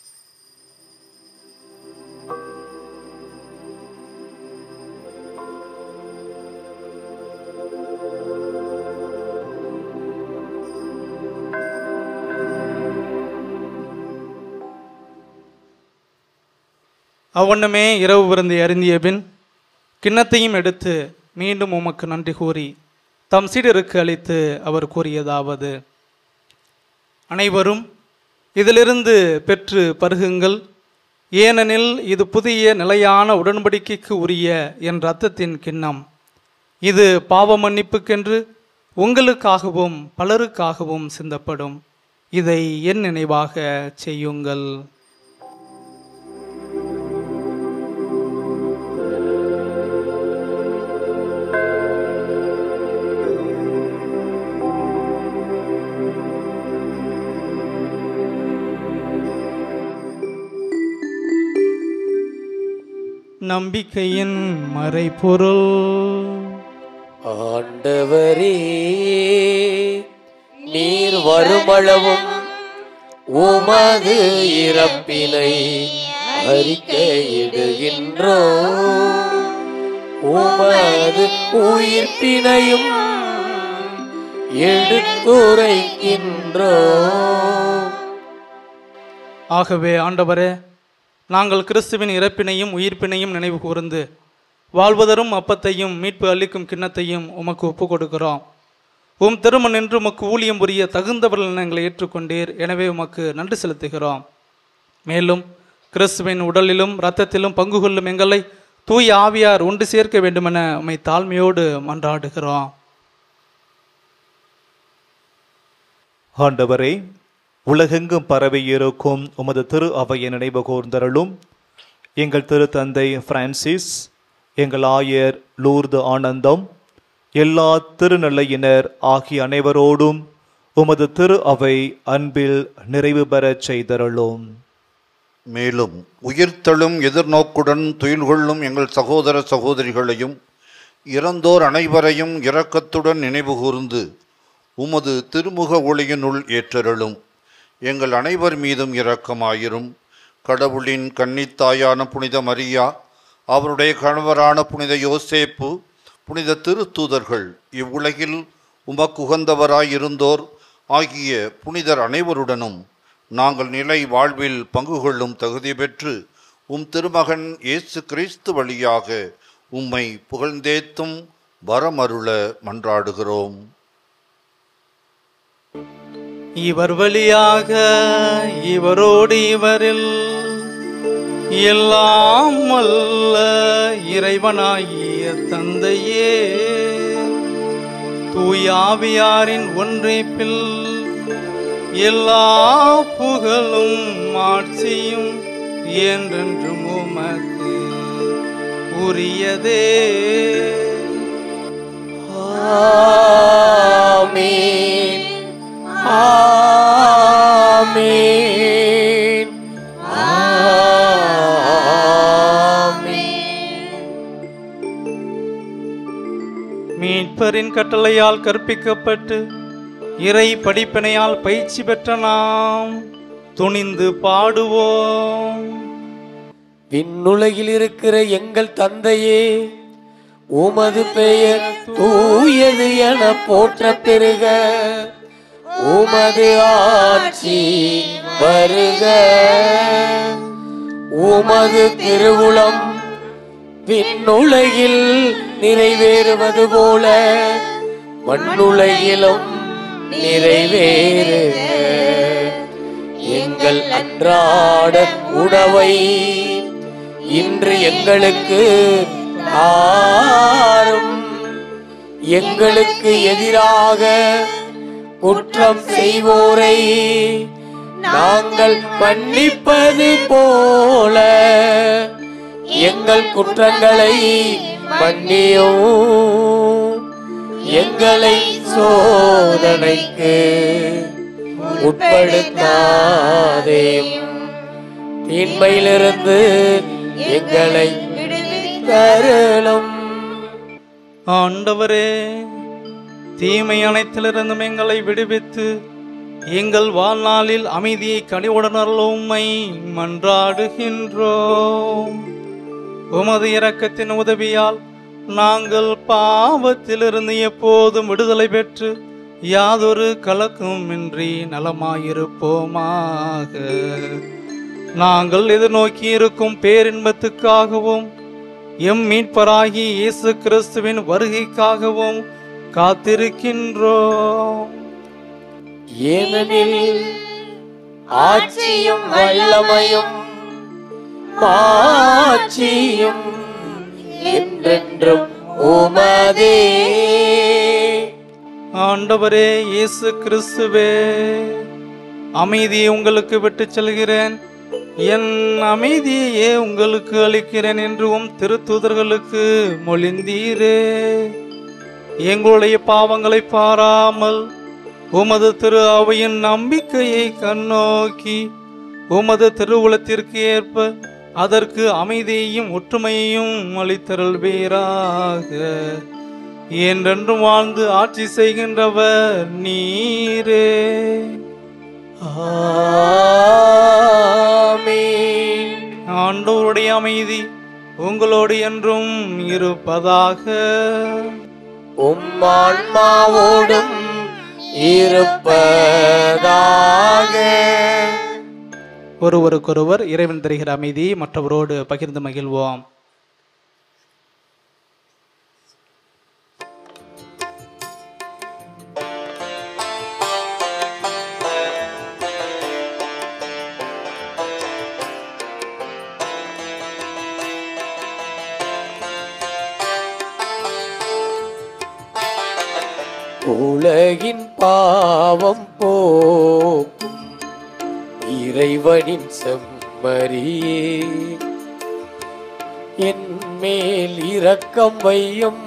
அவ்வண்ணமே இரவு விருந்தை அருந்திய பின் கிண்ணத்தையும் எடுத்து மீண்டும் உமக்கு நன்றி கூறி தம் சீடருக்கு அளித்து அவர் கூறியதாவது: அனைவரும் இதிலிருந்து பெற்று பருகுங்கள், ஏனெனில் இது புதிய நிலையான உடன்படிக்கைக்கு உரிய என் இரத்தத்தின் கிண்ணம். இது பாவ மன்னிப்புக்கென்று உங்களுக்காகவும் பலருக்காகவும் சிந்தப்படும். இதை என் நினைவாக செய்யுங்கள். நம்பிக்கையின் மறைபொருள். ஆண்டவரே, நீர் வருமளவும் உமது இறப்பினை அறிக்கையிடுகின்றோம், உமது உயிர்ப்பினையும் எடுத்துரைக்கின்றோம். ஆகவே ஆண்டவரே, நாங்கள் கிறிஸ்துவின் இறப்பினையும் உயிர்ப்பினையும் நினைவு கூர்ந்து வாழ்வதரும் அப்பத்தையும் மீட்பு அளிக்கும் கிண்ணத்தையும் உமக்கு ஒப்புக் கொடுக்கிறோம். உம் திருமண் நின்று உமக்கு ஊழியம் புரிய தகுந்தவர்கள் எங்களை ஏற்றுக்கொண்டீர். எனவே உமக்கு நன்றி செலுத்துகிறோம். மேலும் கிறிஸ்துவின் உடலிலும் இரத்தத்திலும் பங்கு கொள்ளும் எங்களை தூய ஆவியார் ஒன்று சேர்க்க வேண்டுமென உம்மை தாழ்மையோடு மன்றாடுகிறோம். ஆண்டவரே, உலகெங்கும் பரவி இருக்கும் உமது திரு அவையை நினைவு கூர்ந்தருளும். எங்கள் திருத்தந்தை பிரான்சிஸ், எங்கள் ஆயர் லூர்து ஆனந்தம், எல்லா திருநிலையினர் ஆகிய அனைவரோடும் உமது திரு அவை அன்பில் நிறைவு பெறச் செய்தருளும். மேலும் உயிர்த்தெழும் எதிர்நோக்குடன் துயில் கொள்ளும் எங்கள் சகோதர சகோதரிகளையும் இறந்தோர் அனைவரையும் இரக்கத்துடன் நினைவு கூர்ந்து உமது திருமுக ஒளியினுள் ஏற்றருளும். எங்கள் அனைவர் மீதும் இரக்கமாயிரும். கடவுளின் கன்னித்தாயான புனித மரியா, அவருடைய கணவரான புனித யோசேப்பு, புனித திருத்தூதர்கள், இவ்வுலகில் உமக்குகந்தவராயிருந்தோர் ஆகிய புனிதர் அனைவருடனும் நாங்கள் நிலை வாழ்வில் பங்கு கொள்ளும் தகுதி பெற்று உம் திருமகன் இயேசு கிறிஸ்து வழியாக உம்மை புகழ்ந்தேத்தும் வரமருள மன்றாடுகிறோம். இவர் வழியாக இவரோடு இவரில் எல்லாம் வல்ல இறைவனாகிய தந்தையே, தூயாவியாரின் ஒன்றிப்பில் எல்லா புகழும் ஆட்சியும் என்றென்றும் உமக்கு உரியதே. ஆமென். ஆமென். மீட்பரின் கட்டளையால் கற்பிக்கப்பட்டு இறை படிப்பினையால் பயிற்சி பெற்ற நாம் துணிந்து பாடுவோம். விண்ணுலகில் இருக்கிற எங்கள் தந்தையே, உமது பெயர் தூயது என போற்ற பெறுக. உமது ஆட்சி வருக. உமது திருவுளம் விண்ணுலகில் நிறைவேறுவது போல மண்ணுலகிலும் நிறைவேறுக. எங்கள் அன்றாட உணவை இன்று எங்களுக்கு தாரும். எங்களுக்கு எதிராக குற்றம் செய்வோரை நாங்கள் மன்னிப்பது போல எங்கள் குற்றங்களை மன்னியும். எங்களை சோதனைக்கு உட்படுத்தாதேயும், தீன்மையிலிருந்து எங்களை விடுவித்தருளும். ஆண்டவரே, தீமை அனைத்திலிருந்தும் எங்களை விடுவித்து எங்கள் வாழ்நாளில் அமைதியை கனிவுடன் உம்மை மன்றாடுகின்றோம். உமது இரக்கத்தின் உதவியால் நாங்கள் பாவத்திலிருந்து எப்போதும் விடுதலை பெற்று யாதொரு கலக்கமின்றி நலமாயிருப்போமாக. நாங்கள் எதிர்நோக்கி இருக்கும் பேரின்பத்துக்காகவும் எம் மீட்பராகி இயேசு கிறிஸ்துவின் வருகைக்காகவும் காத்திருக்கின்றோம். ஏனெனில் ஆட்சியும் வல்லமையும் மாட்சியும் என்றென்றும் உமதே. ஆண்டவரே இயேசு கிறிஸ்துவே, அமைதியை உங்களுக்கு விட்டுச் செல்கிறேன், என் அமைதியையே உங்களுக்கு அளிக்கிறேன் என்று உம் திருத்தூதர்களுக்கு மொழிந்தீரே. எங்களுடைய பாவங்களை பாராமல் உமது திரு அவையின் நம்பிக்கையை கண்ணோக்கி உமது திருவுளத்திற்கு ஏற்ப அதற்கு அமைதியையும் ஒற்றுமையையும் அளித்தருள்வீராக. என்றென்றும் வாழ்ந்து ஆட்சி செய்கின்றவர் நீரே. ஆமென். ஆண்டவருடைய அமைதி உங்களோடு என்றும் இருப்பதாக. உம் ஆன்மாவோடும் இருப்பதாக. ஒருவருக்கொருவர் இறைவன் தருகிற அமைதி மற்றவரோடு பகிர்ந்து மகிழ்வோம். உலகின் பாவம் போக்கும் இறைவனின் செம்மறியே, என் மேல் இரக்கம் வையும்.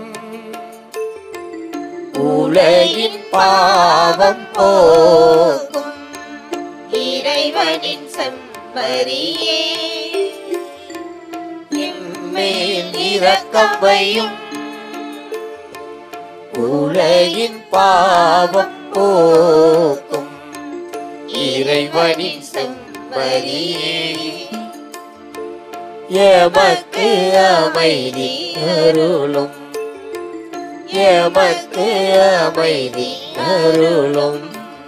உலகின் பாவம் போக்கும் இறைவனின் செம்மறியே, என் மேல் இரக்கம் வையும். உலகின் பாவம் போக்கும் இறைவனின் செம்மறியே, எமக்கு அமைதி அருளும். எமக்கு அமைதி அருளும்.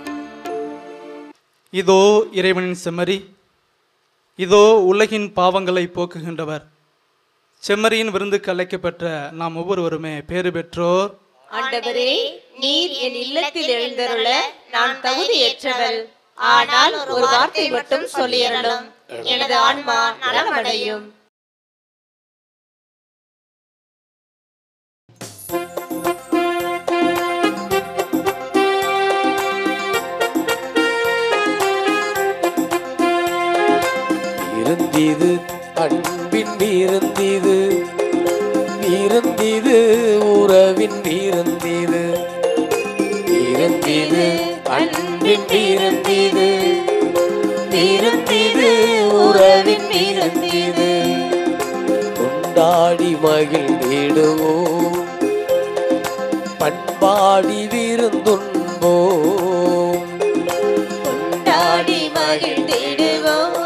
இதோ இறைவனின் செம்மறி, இதோ உலகின் பாவங்களை போக்குகின்றவர். செம்மறியின் விருந்துக்கு அழைக்கப்பட்ட நாம் ஒவ்வொருவருமே பேறு பெற்றோர். ஆண்டவரே, நீர் என் இல்லத்தில் எழுந்தருள நான் தகுதியற்றவள். ஆனால் ஒரு வார்த்தை மட்டும் சொல்லியறலும், எனது ஆன்மா நலமடையும். அன்பின் விருந்திது விருந்திது உறவின் விருந்திது விருந்திது அன்பின் விருந்திது விருந்திது உறவின் விருந்திது கொண்டாடி மகிழ்ந்திடுவோம் பண்பாடி விருந்துண்போம் கொண்டாடி மகிழ்ந்திடுவோம்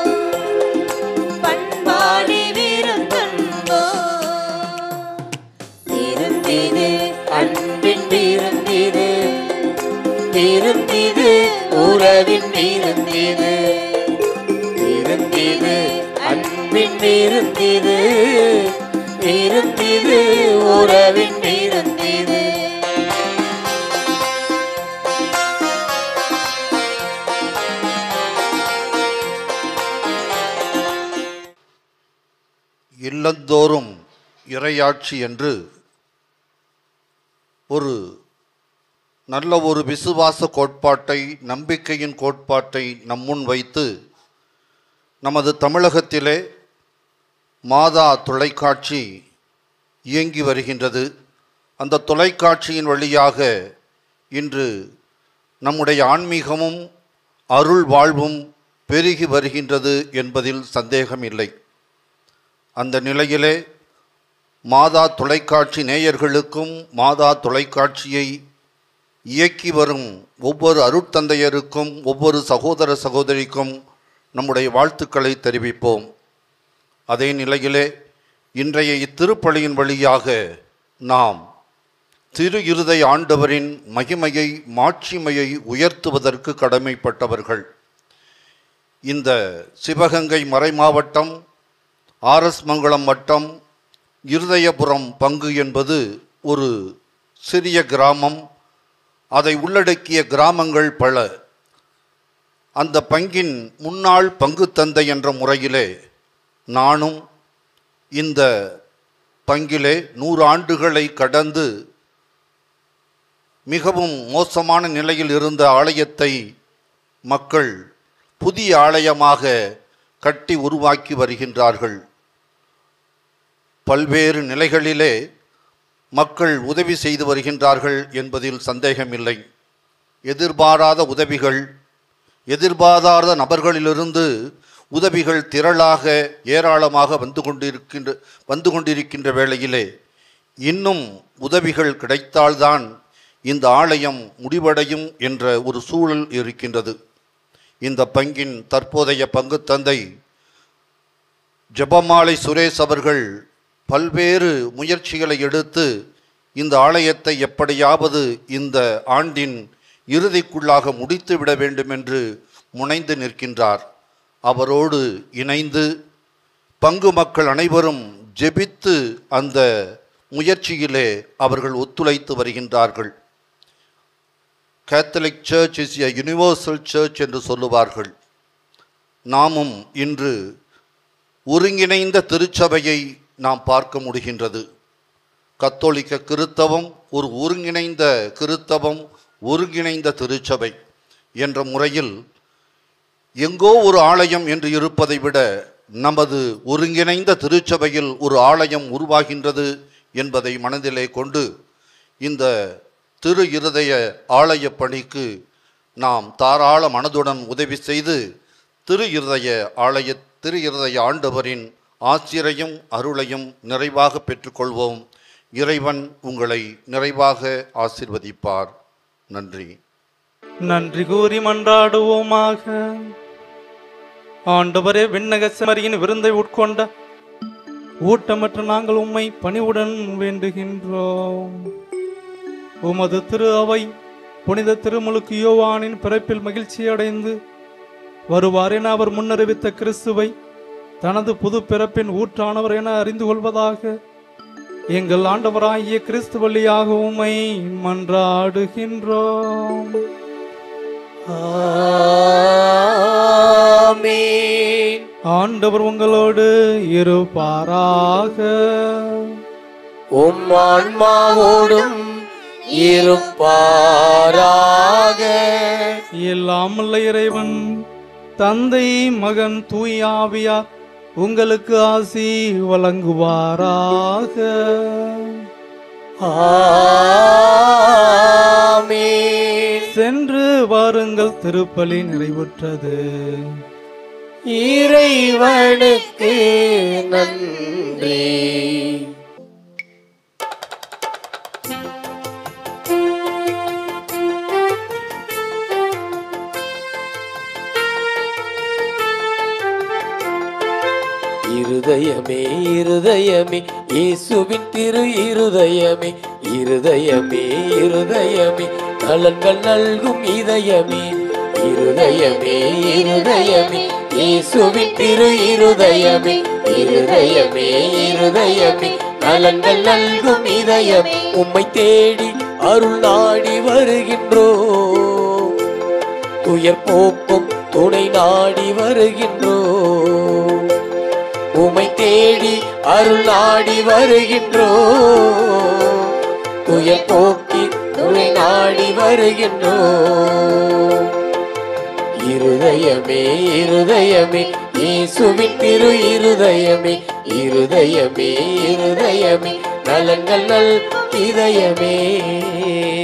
பண்பாடி விருந்துண்போம் விருந்திது அன்பின் விருந்திது விருந்திது உறவின் விருந்திது விருந்திது அன்பின் விருந்திது விருந்திது உறவின் விருந்திது இல்லந்தோறும் இறையாட்சி என்று ஒரு நல்ல ஒரு விசுவாச கோட்பாட்டை, நம்பிக்கையின் கோட்பாட்டை நம்முன் வைத்து நமது தமிழகத்திலே மாதா தொலைக்காட்சி இயங்கி வருகின்றது. அந்த தொலைக்காட்சியின் வழியாக இன்று நம்முடைய ஆன்மீகமும் அருள் வாழ்வும் பெருகி வருகின்றது என்பதில் சந்தேகமில்லை. அந்த நிலையிலே மாதா தொலைக்காட்சி நேயர்களுக்கும் மாதா தொலைக்காட்சியை இயக்கி வரும் ஒவ்வொரு அருட்தந்தையருக்கும் ஒவ்வொரு சகோதர சகோதரிக்கும் நம்முடைய வாழ்த்துக்களை தெரிவிப்போம். அதே நிலையிலே இன்றைய இத்திருப்பலியின் வழியாக நாம் திரு இருதய ஆண்டவரின் மகிமையை மாட்சிமையை உயர்த்துவதற்கு கடமைப்பட்டவர்கள். இந்த சிவகங்கை மறைமாவட்டம் ஆர்எஸ் மங்கலம் வட்டம் இருதயபுரம் பங்கு என்பது ஒரு சிறிய கிராமம். அதை உள்ளடக்கிய கிராமங்கள் பல. அந்த பங்கின் முன்னாள் பங்கு தந்தை என்ற முறையிலே நானும் இந்த பங்கிலே 100 ஆண்டுகளை கடந்து மிகவும் மோசமான நிலையில் இருந்த ஆலயத்தை மக்கள் புதிய ஆலயமாக கட்டி உருவாக்கி வருகின்றார்கள். பல்வேறு நிலைகளிலே மக்கள் உதவி செய்து வருகின்றார்கள் என்பதில் சந்தேகமில்லை. எதிர்பாராத உதவிகள், எதிர்பாராத நபர்களிலிருந்து உதவிகள் திரளாக ஏராளமாக வந்து கொண்டிருக்கின்ற வேளையிலே இன்னும் உதவிகள் கிடைத்தால்தான் இந்த ஆலயம் முடிவடையும் என்ற ஒரு சூழல் இருக்கின்றது. இந்த பங்கின் தற்போதைய பங்கு தந்தை ஜெபமாலை சுரேஷ் அவர்கள் பல்வேறு முயற்சிகளை எடுத்து இந்த ஆலயத்தை எப்படியாவது இந்த ஆண்டின் இறுதிக்குள்ளாக முடித்துவிட வேண்டும் என்று முனைந்து நிற்கின்றார். அவரோடு இணைந்து பங்கு மக்கள் அனைவரும் ஜெபித்து அந்த முயற்சியிலே அவர்கள் ஒத்துழைத்து வருகின்றார்கள். Catholic church is a universal church என்று சொல்லுவார்கள். நாமும் இன்று ஒருங்கிணைந்த திருச்சபையை நாம் பார்க்க முடிகின்றது. கத்தோலிக்க கிறித்தவம் ஒரு ஒருங்கிணைந்த கிறித்தவம், ஒருங்கிணைந்த திருச்சபை என்ற முறையில் எங்கோ ஒரு ஆலயம் என்று இருப்பதை விட நமது ஒருங்கிணைந்த திருச்சபையில் ஒரு ஆலயம் உருவாகின்றது என்பதை மனதிலே கொண்டு இந்த திரு இருதய ஆலய பணிக்கு நாம் தாராள மனதுடன் உதவி செய்து திரு இருதய ஆண்டவரின் ஆசிரையும் அருளையும் நிறைவாக பெற்றுக்கொள்வோம். இறைவன் உங்களை நிறைவாக ஆசீர்வதிப்பார். நன்றி. நன்றி கூறி மன்றாடுவோமாக. ஆண்டவரே, விண்ணக செமரியின் விருந்தை உட்கொண்ட ஊட்டமற்ற நாங்கள் உம்மை பணிவுடன் வேண்டுகின்றோம். உமது திரு அவை புனித திருமுழுக்கு யோவானின் பிறப்பில் மகிழ்ச்சி அடைந்து வருவார் என அவர் முன்னறிவித்த கிறிஸ்துவை தனது புது பிறப்பின் ஊற்றானவர் என அறிந்து கொள்வதாக எங்கள் ஆண்டவராகிய கிறிஸ்து வழியாக உம்மை மன்றாடுகின்றோம். ஆமென். ஆண்டவர் உங்களோடு இருப்பாராக. உம் ஆன்மாவோடும் இருப்பாராக. எல்லாம் வல்ல இறைவன் தந்தை, மகன், தூய ஆவியார் உங்களுக்கு ஆசி வழங்குவாராக. ஆமென். சென்று வாருங்கள், திருப்பலி நிறைவுற்றது. இறைவனுக்கு நன்றி. இருதயமே இருதயமே இயேசுவின் திரு இருதயமே, இருதயமே இருதயமே நலன்கள் நல்கும் இதயமே, இருதயமே இருதயமே இயேசுவின் திரு இருதயமே, இருதயமே இருதயமே நலன்கள் நல்கும் இதயமே. உம்மை தேடி அருள் நாடி வருகின்றோம், துயர் போக்கும் துணை நாடி வருகின்றோம். உம்மை தேடி அருள் நாடி வருகின்றோம், துயர் போக்கி துணை நாடி வருகின்றோம். இருதயமே இருதயமே இயேசுவின் திரு இருதயமே, இருதயமே இருதயமே நலங்கள் நல் இதயமே.